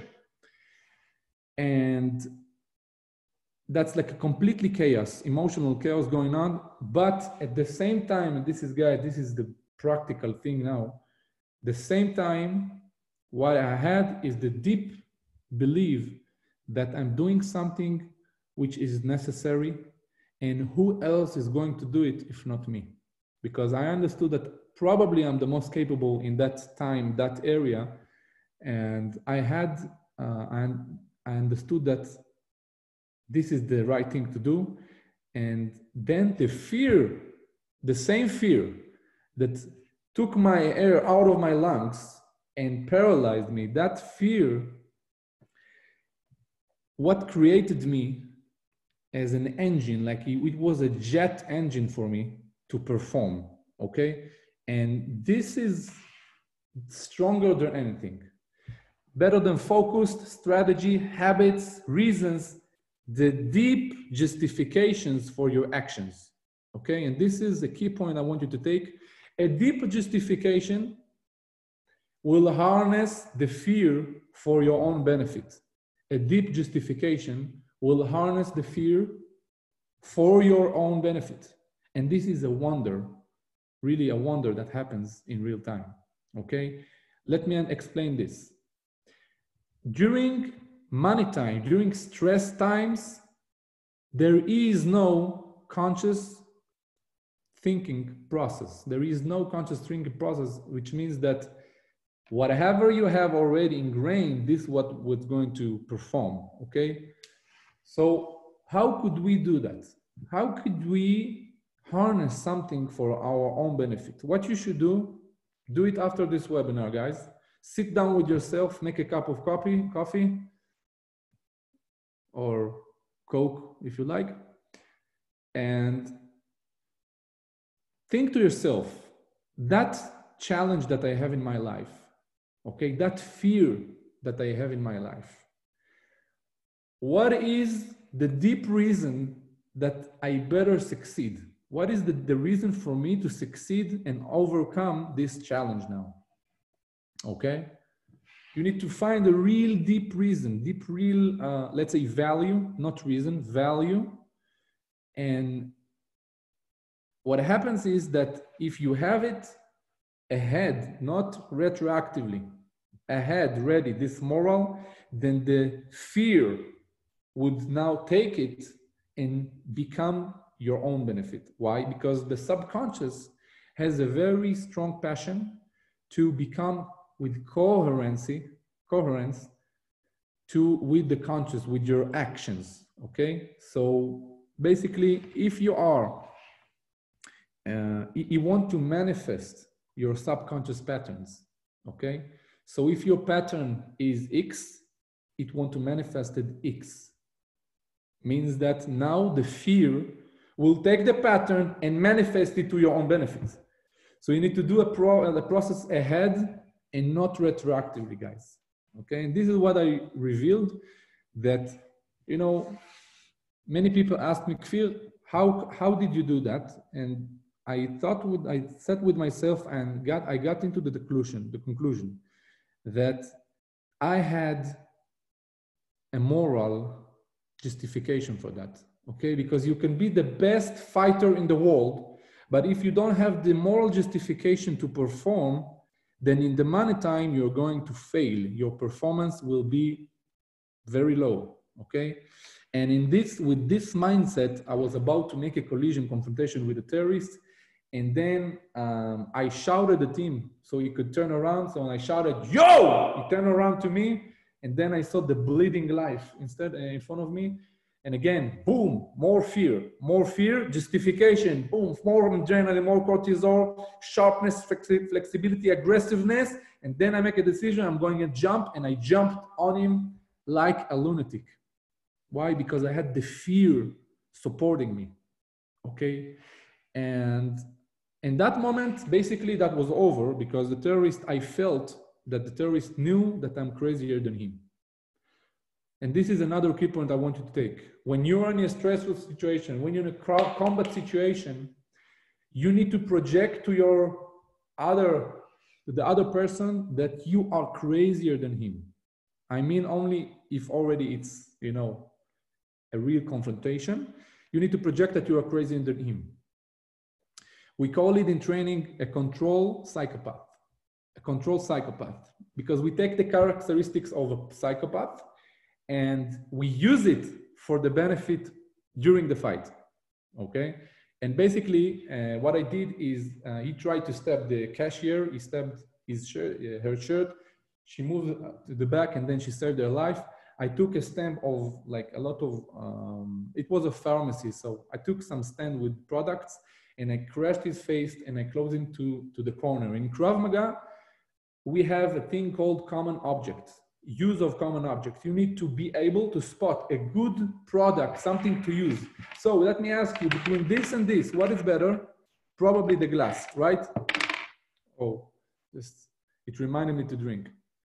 And that's like a completely chaos, emotional chaos going on. But at the same time, and this is the practical thing now, the same time, what I had is the deep belief that I'm doing something which is necessary, and who else is going to do it if not me? Because I understood that probably I'm the most capable in that time, that area. And I understood that this is the right thing to do. And then the fear, the same fear that took my air out of my lungs and paralyzed me, that fear, what created me as an engine, like it was a jet engine for me to perform, okay? And this is stronger than anything. Better than focused strategy, habits, reasons, the deep justifications for your actions, okay? And this is a key point I want you to take. A deep justification will harness the fear for your own benefit. A deep justification will harness the fear for your own benefit. And this is a wonder, really a wonder that happens in real time, okay? Let me explain this. During money time, during stress times, there is no conscious thinking process. There is no conscious thinking process, which means that whatever you have already ingrained, this is what's going to perform, okay? So how could we do that? How could we harness something for our own benefit? What you should do it after this webinar, guys. Sit down with yourself, make a cup of coffee, or Coke if you like, and think to yourself, that challenge that I have in my life, okay, that fear that I have in my life, what is the deep reason that I better succeed? What is the reason for me to succeed and overcome this challenge now? Okay? You need to find a real deep reason, let's say value, not reason, value. And what happens is that if you have it ahead, not retroactively, ahead, ready, this moral, then the fear would now take it and become your own benefit. Why? Because the subconscious has a very strong passion to become with coherence with the conscious, with your actions, okay? So basically, if you are you want to manifest your subconscious patterns, okay? So if your pattern is X, it want to manifest it X. Means that now the fear will take the pattern and manifest it to your own benefits. So you need to do a process ahead and not retroactively, guys. Okay, and this is what I revealed, that, you know, many people ask me, Kfir, how did you do that? And I sat with myself and I got into the conclusion that I had a moral justification for that. Okay, because you can be the best fighter in the world, but if you don't have the moral justification to perform, then in the money time, you're going to fail. Your performance will be very low, okay? And with this mindset, I was about to make a collision confrontation with a terrorist, and then I shouted at him so he could turn around. So when I shouted, yo, he turned around to me, and then I saw the bleeding life instead in front of me. And again, boom, more fear, justification, boom, more adrenaline, more cortisol, sharpness, flexibility, aggressiveness. And then I make a decision, I'm going to jump, and I jumped on him like a lunatic. Why? Because I had the fear supporting me, okay? And in that moment, basically that was over, because the terrorist, I felt that the terrorist knew that I'm crazier than him. And this is another key point I want you to take. When you're in a stressful situation, when you're in a combat situation, you need to project to the other person that you are crazier than him. I mean, only if already it's, you know, a real confrontation, you need to project that you are crazier than him. We call it in training a control psychopath, because we take the characteristics of a psychopath and we use it for the benefit during the fight, okay? And basically, what I did is he tried to stab the cashier, he stabbed her shirt, she moved to the back, and then she saved her life. I took a stamp of like a lot of, it was a pharmacy, so I took some stand with products, and I crashed his face, and I closed him to the corner. In Krav Maga, we have a thing called common objects. Use of common objects. You need to be able to spot a good product, something to use. So let me ask you, between this and this, what is better? Probably the glass, right? Oh, it reminded me to drink.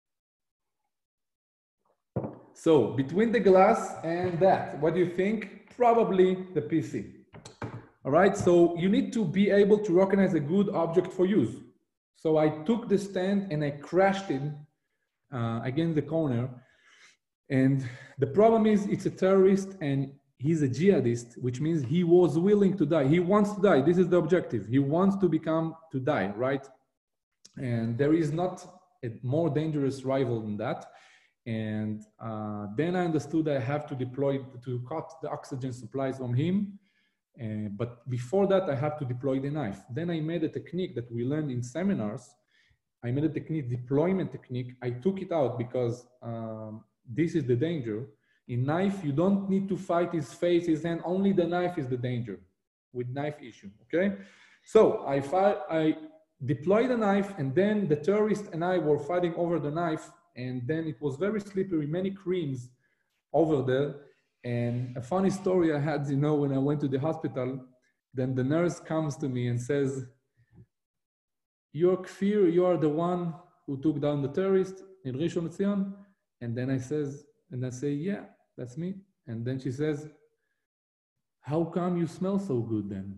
So between the glass and that, what do you think? Probably the PC. All right, so you need to be able to recognize a good object for use. So I took the stand and I crashed it against the corner. And the problem is it's a terrorist and he's a jihadist, which means he was willing to die. He wants to die. This is the objective. He wants to die, right? And there is not a more dangerous rival than that. And then I understood I have to cut the oxygen supplies from him. But before that, I have to deploy the knife. Then I made a technique that we learned in seminars. I made a technique, deployment technique. I took it out because this is the danger. In knife, you don't need to fight his face, his hand. Only the knife is the danger with knife issue, okay? So I deployed the knife, and then the terrorist and I were fighting over the knife, and then it was very slippery, many creams over there. And a funny story I had, you know, when I went to the hospital, then the nurse comes to me and says, "You're Kfir, you are the one who took down the terrorist in Rishon LeZion?" And then I say, "Yeah, that's me." And then she says, "How come you smell so good then?"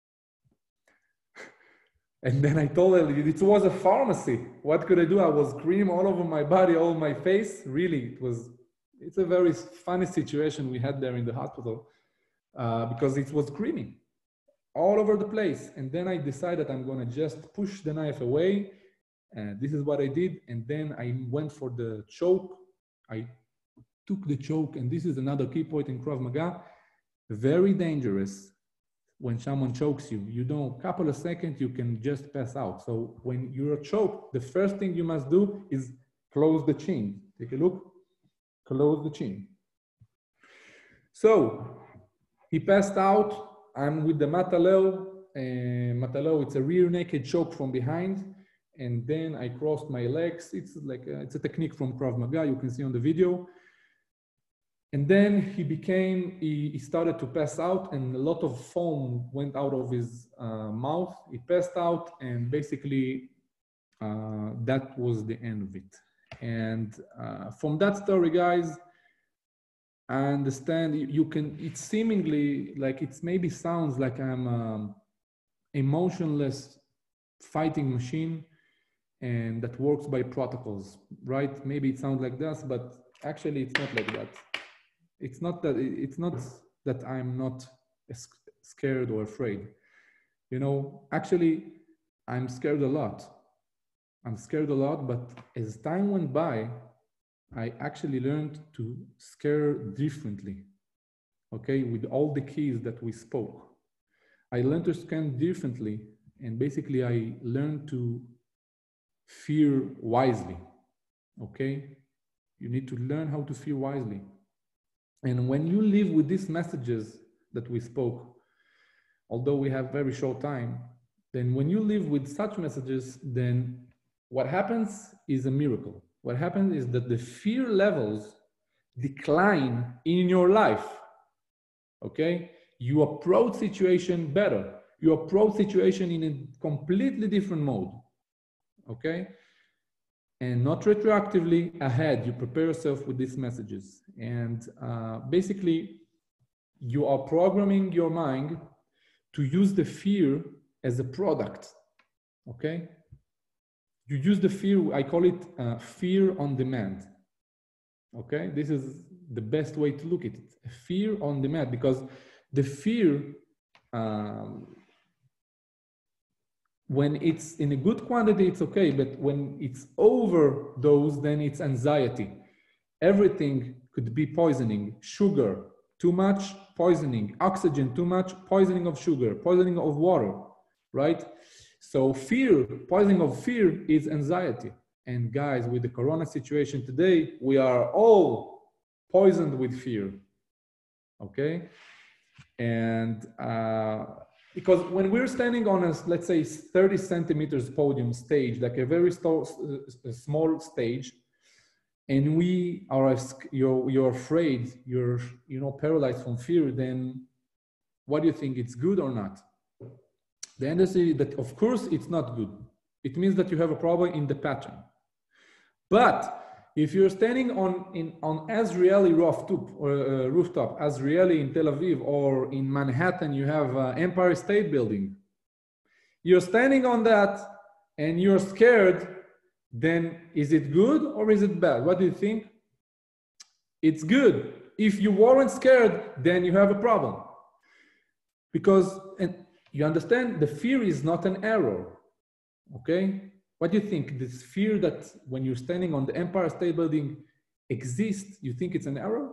And then I told her, it was a pharmacy. What could I do? I was cream all over my body, all my face. Really, it's a very funny situation we had there in the hospital because it was creamy all over the place. And then I decided I'm going to just push the knife away. And this is what I did. And then I went for the choke. I took the choke. And this is another key point in Krav Maga. Very dangerous when someone chokes you. You know, a couple of seconds, you can just pass out. So when you're choked, the first thing you must do is close the chin. Take a look. Close the chin. So he passed out. I'm with the mataleo, matalo, it's a rear naked choke from behind, and then I crossed my legs. It's like it's a technique from Krav Maga, you can see on the video. And then he started to pass out, and a lot of foam went out of his mouth. He passed out, and basically that was the end of it. And from that story, guys, I understand you can, it's seemingly like it's maybe sounds like I'm an emotionless fighting machine and that works by protocols, right? Maybe it sounds like this, but actually it's not like that. It's not that I'm not scared or afraid. You know, actually, I'm scared a lot. I'm scared a lot, but as time went by, I actually learned to scare differently, okay? With all the keys that we spoke. I learned to scan differently, and basically I learned to fear wisely, okay? You need to learn how to fear wisely. And when you live with these messages that we spoke, although we have very short time, then when you live with such messages, then what happens is a miracle. What happens is that the fear levels decline in your life, okay? You approach situation better. You approach situation in a completely different mode, okay? And not retroactively ahead, you prepare yourself with these messages. And basically, you are programming your mind to use the fear as a product, okay? You use the fear, I call it fear on demand, okay? This is the best way to look at it, fear on demand, because the fear, when it's in a good quantity, it's okay, but when it's overdose, then it's anxiety. Everything could be poisoning. Sugar, too much, poisoning. Oxygen, too much, poisoning of sugar, poisoning of water, right? So fear, poisoning of fear is anxiety. And guys, with the corona situation today, we are all poisoned with fear, okay? And because when we're standing on a, let's say, 30 centimeters podium stage, like a very small stage, and we are, you're afraid, you're paralyzed from fear, then what do you think? It's good or not? The answer is that, of course, it's not good. It means that you have a problem in the pattern. But if you're standing on Azrieli rooftop, Azrieli in Tel Aviv, or in Manhattan, you have Empire State Building. You're standing on that and you're scared, then is it good or is it bad? What do you think? It's good. If you weren't scared, then you have a problem. Because, and you understand, the fear is not an error, okay? What do you think? This fear that when you're standing on the Empire State Building exists, you think it's an error?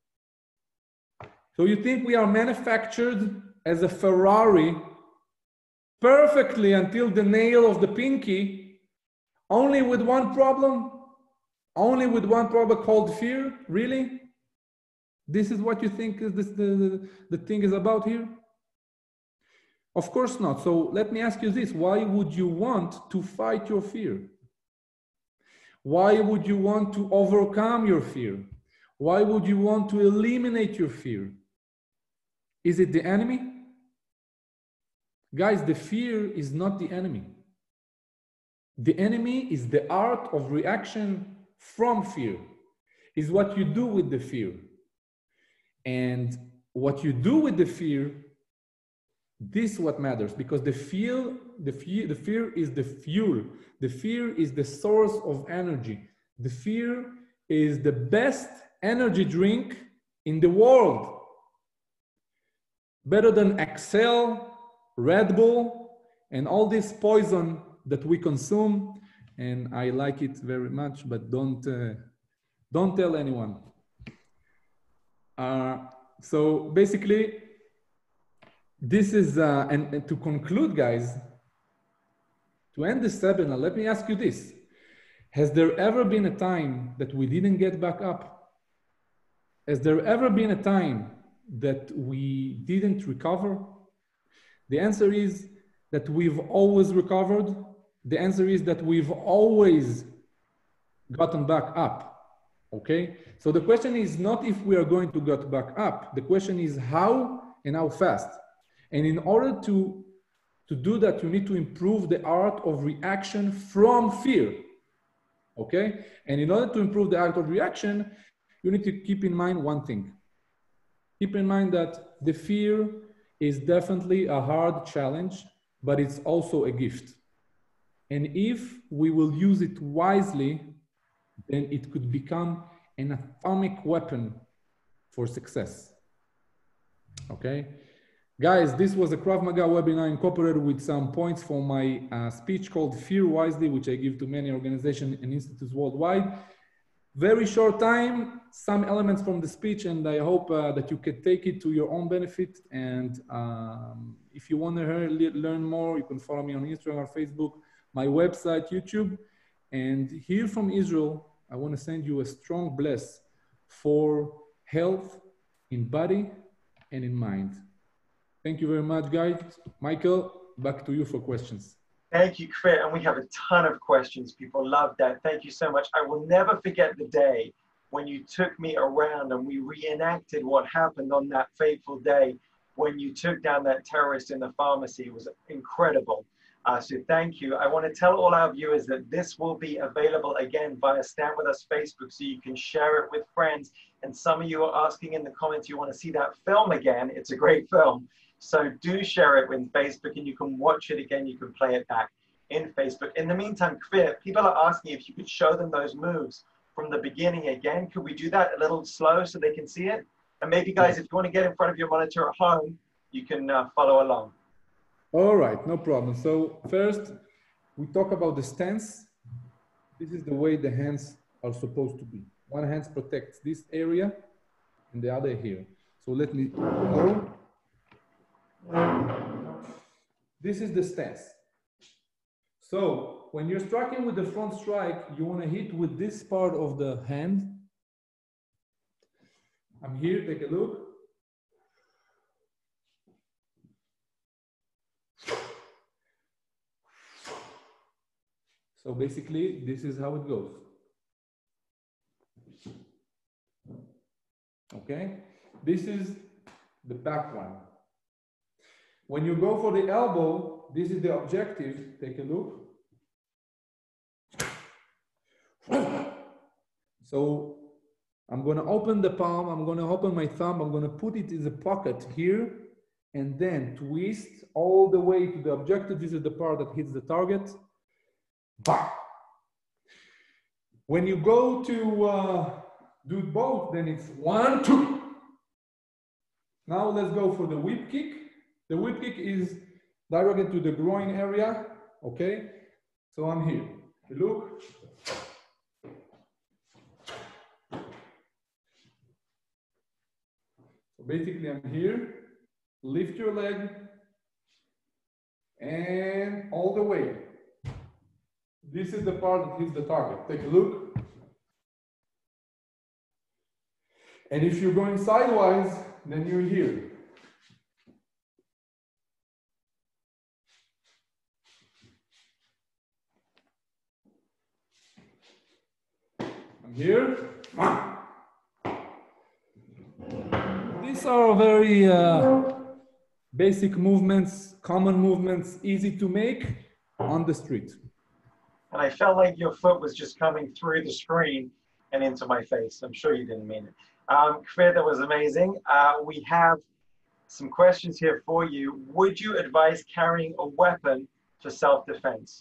So you think we are manufactured as a Ferrari perfectly until the nail of the pinky, only with one problem? Only with one problem called fear? Really? This is what you think is the thing is about here? Of course not. So let me ask you this. Why would you want to fight your fear? Why would you want to overcome your fear? Why would you want to eliminate your fear? Is it the enemy? Guys, the fear is not the enemy. The enemy is the art of reaction from fear. Is what you do with the fear. And what you do with the fear, this is what matters, because the fear is the fuel. The fear is the source of energy. The fear is the best energy drink in the world. Better than Excel, Red Bull, and all this poison that we consume. And I like it very much, but don't tell anyone. So basically, this is, and to conclude, guys, to end this webinar, let me ask you this. Has there ever been a time that we didn't get back up? Has there ever been a time that we didn't recover? The answer is that we've always recovered? The answer is that we've always gotten back up. Okay, so the question is not if we are going to get back up. The question is how and how fast. And in order to do that, you need to improve the art of reaction from fear. Okay, and in order to improve the art of reaction, you need to keep in mind one thing. Keep in mind that the fear is definitely a hard challenge, but it's also a gift. And if we will use it wisely, then it could become an atomic weapon for success. Okay? Guys, this was a Krav Maga webinar incorporated with some points from my speech called Fear Wisely, which I give to many organizations and institutes worldwide. Very short time, some elements from the speech, and I hope that you can take it to your own benefit. And if you want to learn more, you can follow me on Instagram, Facebook, my website, YouTube. And here from Israel, I want to send you a strong bless for health in body and in mind. Thank you very much, guys. Michael, back to you for questions. Thank you, Kfir. And we have a ton of questions. People love that. Thank you so much. I will never forget the day when you took me around and we reenacted what happened on that fateful day when you took down that terrorist in the pharmacy. It was incredible. So thank you. I want to tell all our viewers that this will be available again via Stand With Us Facebook, so you can share it with friends. And some of you are asking in the comments, you want to see that film again. It's a great film. So do share it with Facebook, and you can watch it again. You can play it back in Facebook. In the meantime, Kfir, people are asking if you could show them those moves from the beginning again. Could we do that a little slow so they can see it? And maybe, guys, if you want to get in front of your monitor at home, you can follow along. All right, no problem. So first, we talk about the stance. This is the way the hands are supposed to be. One hand protects this area and the other here. So let me go. This is the stance. So when you're striking with the front strike, you want to hit with this part of the hand. I'm here, take a look. So basically, this is how it goes. Okay, this is the back one. When you go for the elbow, this is the objective. Take a look. So I'm going to open the palm. I'm going to open my thumb. I'm going to put it in the pocket here and then twist all the way to the objective. This is the part that hits the target. Bah! When you go to do both, then it's 1, 2. Now let's go for the whip kick. The whip kick is directed to the groin area. Okay, so I'm here. Look. So basically, I'm here. Lift your leg and all the way. This is the part that hits the target. Take a look. And if you're going sidewise, then you're here. I'm here. These are very basic movements, common movements, easy to make on the street. And I felt like your foot was just coming through the screen and into my face. I'm sure you didn't mean it. Kfir, that was amazing. We have some questions here for you. Would you advise carrying a weapon for self-defense?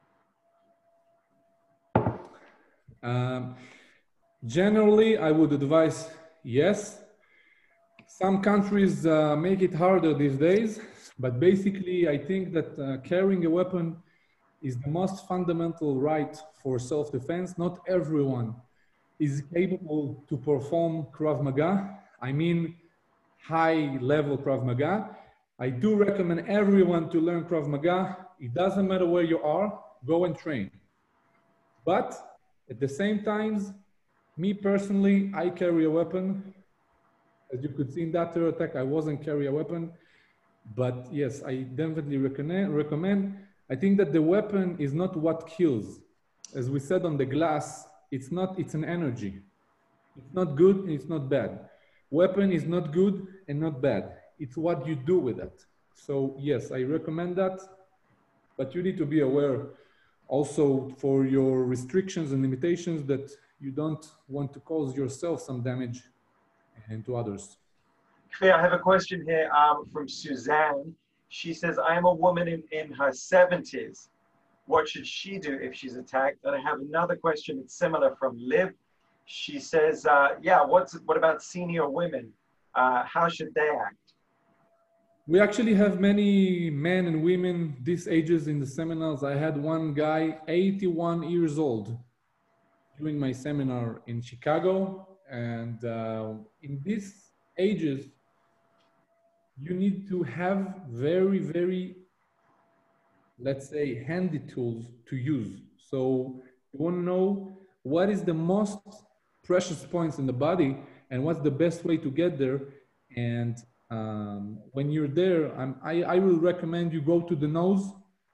Generally, I would advise yes. Some countries make it harder these days, but basically I think that carrying a weapon is the most fundamental right for self-defense. Not everyone is capable to perform Krav Maga. I mean, high-level Krav Maga. I do recommend everyone to learn Krav Maga. It doesn't matter where you are, go and train. But at the same time, me personally, I carry a weapon. As you could see in that terror attack, I wasn't carrying a weapon. But yes, I definitely recommend. I think that the weapon is not what kills. As we said on the glass, it's an energy. It's not good and it's not bad. Weapon is not good and not bad. It's what you do with it. So yes, I recommend that, but you need to be aware also for your restrictions and limitations that you don't want to cause yourself some damage and to others. Kfir, I have a question here from Suzanne. She says, I am a woman in her 70s. What should she do if she's attacked? And I have another question, it's similar from Liv. She says, what about senior women? How should they act? We actually have many men and women these ages in the seminars. I had one guy, 81 years old, doing my seminar in Chicago. And in these ages, you need to have very, very, let's say, handy tools to use. So you want to know what is the most precious points in the body and what's the best way to get there. And when you're there, I will recommend you go to the nose,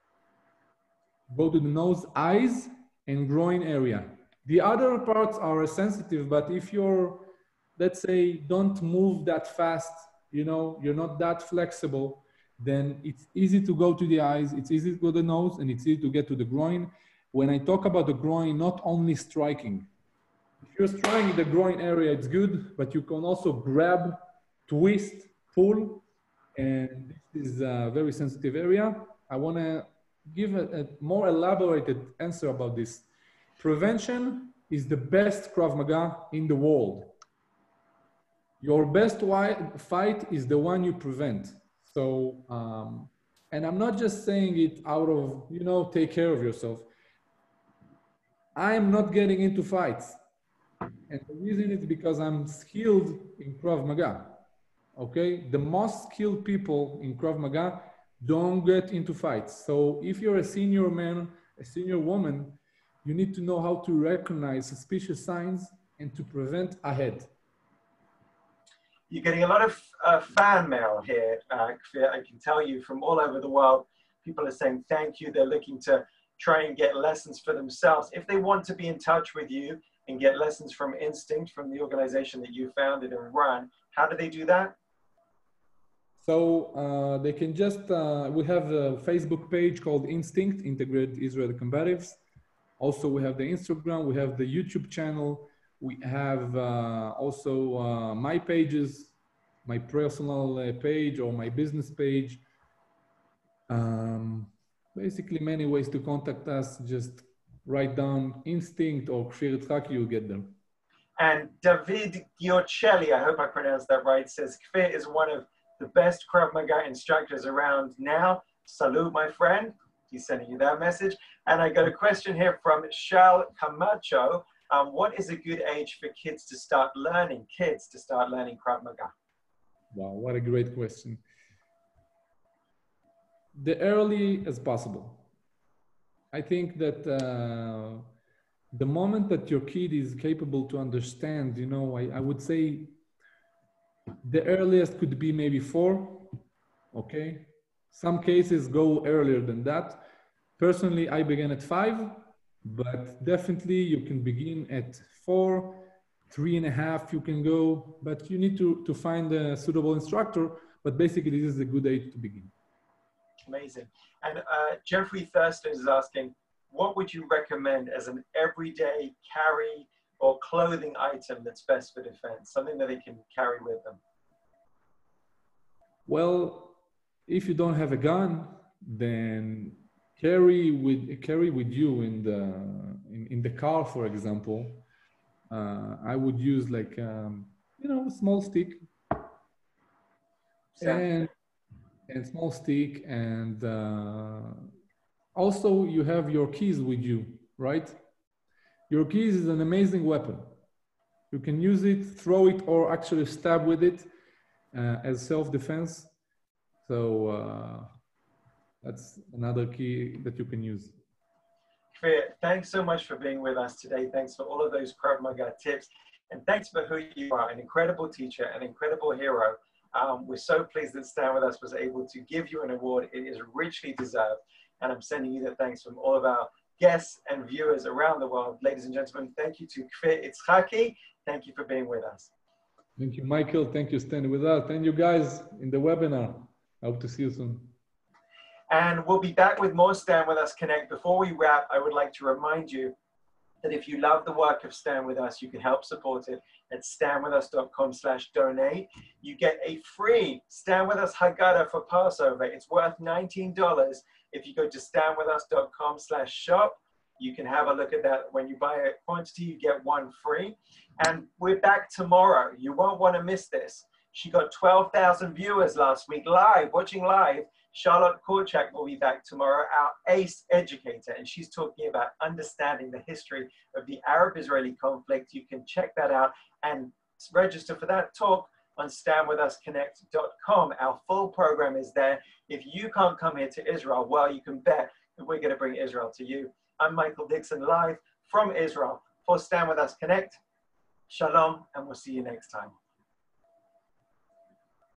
eyes, and groin area. The other parts are sensitive, but if you're, let's say, don't move that fast, you know, you're not that flexible, then it's easy to go to the eyes, it's easy to go to the nose, and it's easy to get to the groin. When I talk about the groin, not only striking. If you're striking the groin area, it's good, but you can also grab, twist, pull, and this is a very sensitive area. I want to give a more elaborated answer about this. Prevention is the best Krav Maga in the world. Your best fight is the one you prevent. So, and I'm not just saying it out of, you know, take care of yourself. I'm not getting into fights. And the reason is because I'm skilled in Krav Maga. Okay, the most skilled people in Krav Maga don't get into fights. So if you're a senior man, a senior woman, you need to know how to recognize suspicious signs and to prevent ahead. You're getting a lot of fan mail here, Kfir. I can tell you from all over the world, people are saying thank you. They're looking to try and get lessons for themselves. If they want to be in touch with you and get lessons from Instinct, from the organization that you founded and run, how do they do that? So they can just, we have a Facebook page called Instinct, Integrated Israel Combatives. Also, we have the Instagram, we have the YouTube channel. We have also my pages, my personal page or my business page. Basically many ways to contact us. Just write down Instinct or Kfir Itzhaki, you'll get them. And David Giorcelli, I hope I pronounced that right, says Kfir is one of the best Krav Maga instructors around now. Salute, my friend. He's sending you that message. And I got a question here from Shal Camacho. What is a good age for kids to start learning Krav Maga? Wow, what a great question. The early as possible. I think that the moment that your kid is capable to understand, you know, I would say the earliest could be maybe 4, okay? Some cases go earlier than that. Personally, I began at 5, but definitely you can begin at 4, 3.5 you can go, but you need to find a suitable instructor, but basically this is a good age to begin. Amazing. And Jeffrey Thurston is asking, what would you recommend as an everyday carry or clothing item that's best for defense, something that they can carry with them? Well, if you don't have a gun, then carry with you in the car, for example. I would use like you know, a small stick and small stick, and also you have your keys with you, right? Your keys is an amazing weapon. You can use it, throw it, or actually stab with it as self-defense. So that's another key that you can use. Kfir, thanks so much for being with us today. Thanks for all of those Krav Maga tips. And thanks for who you are, an incredible teacher, an incredible hero. We're so pleased that Stand With Us was able to give you an award. It is richly deserved. And I'm sending you the thanks from all of our guests and viewers around the world. Ladies and gentlemen, thank you to Kfir Itzhaki. Thank you for being with us. Thank you, Michael. Thank you, Stand With Us. Thank you guys in the webinar. I hope to see you soon. And we'll be back with more Stand With Us Connect. Before we wrap, I would like to remind you that if you love the work of Stand With Us, you can help support it at standwithus.com/donate. You get a free Stand With Us Haggadah for Passover. It's worth $19. If you go to standwithus.com/shop, you can have a look at that. When you buy a quantity, you get one free. And we're back tomorrow. You won't want to miss this. She got 12,000 viewers last week live, watching live. Charlotte Korchak will be back tomorrow, our ACE educator, and she's talking about understanding the history of the Arab-Israeli conflict. You can check that out and register for that talk on StandWithUsConnect.com. Our full program is there. If you can't come here to Israel, well, you can bet that we're going to bring Israel to you. I'm Michael Dixon, live from Israel for Stand With Us Connect. Shalom, and we'll see you next time.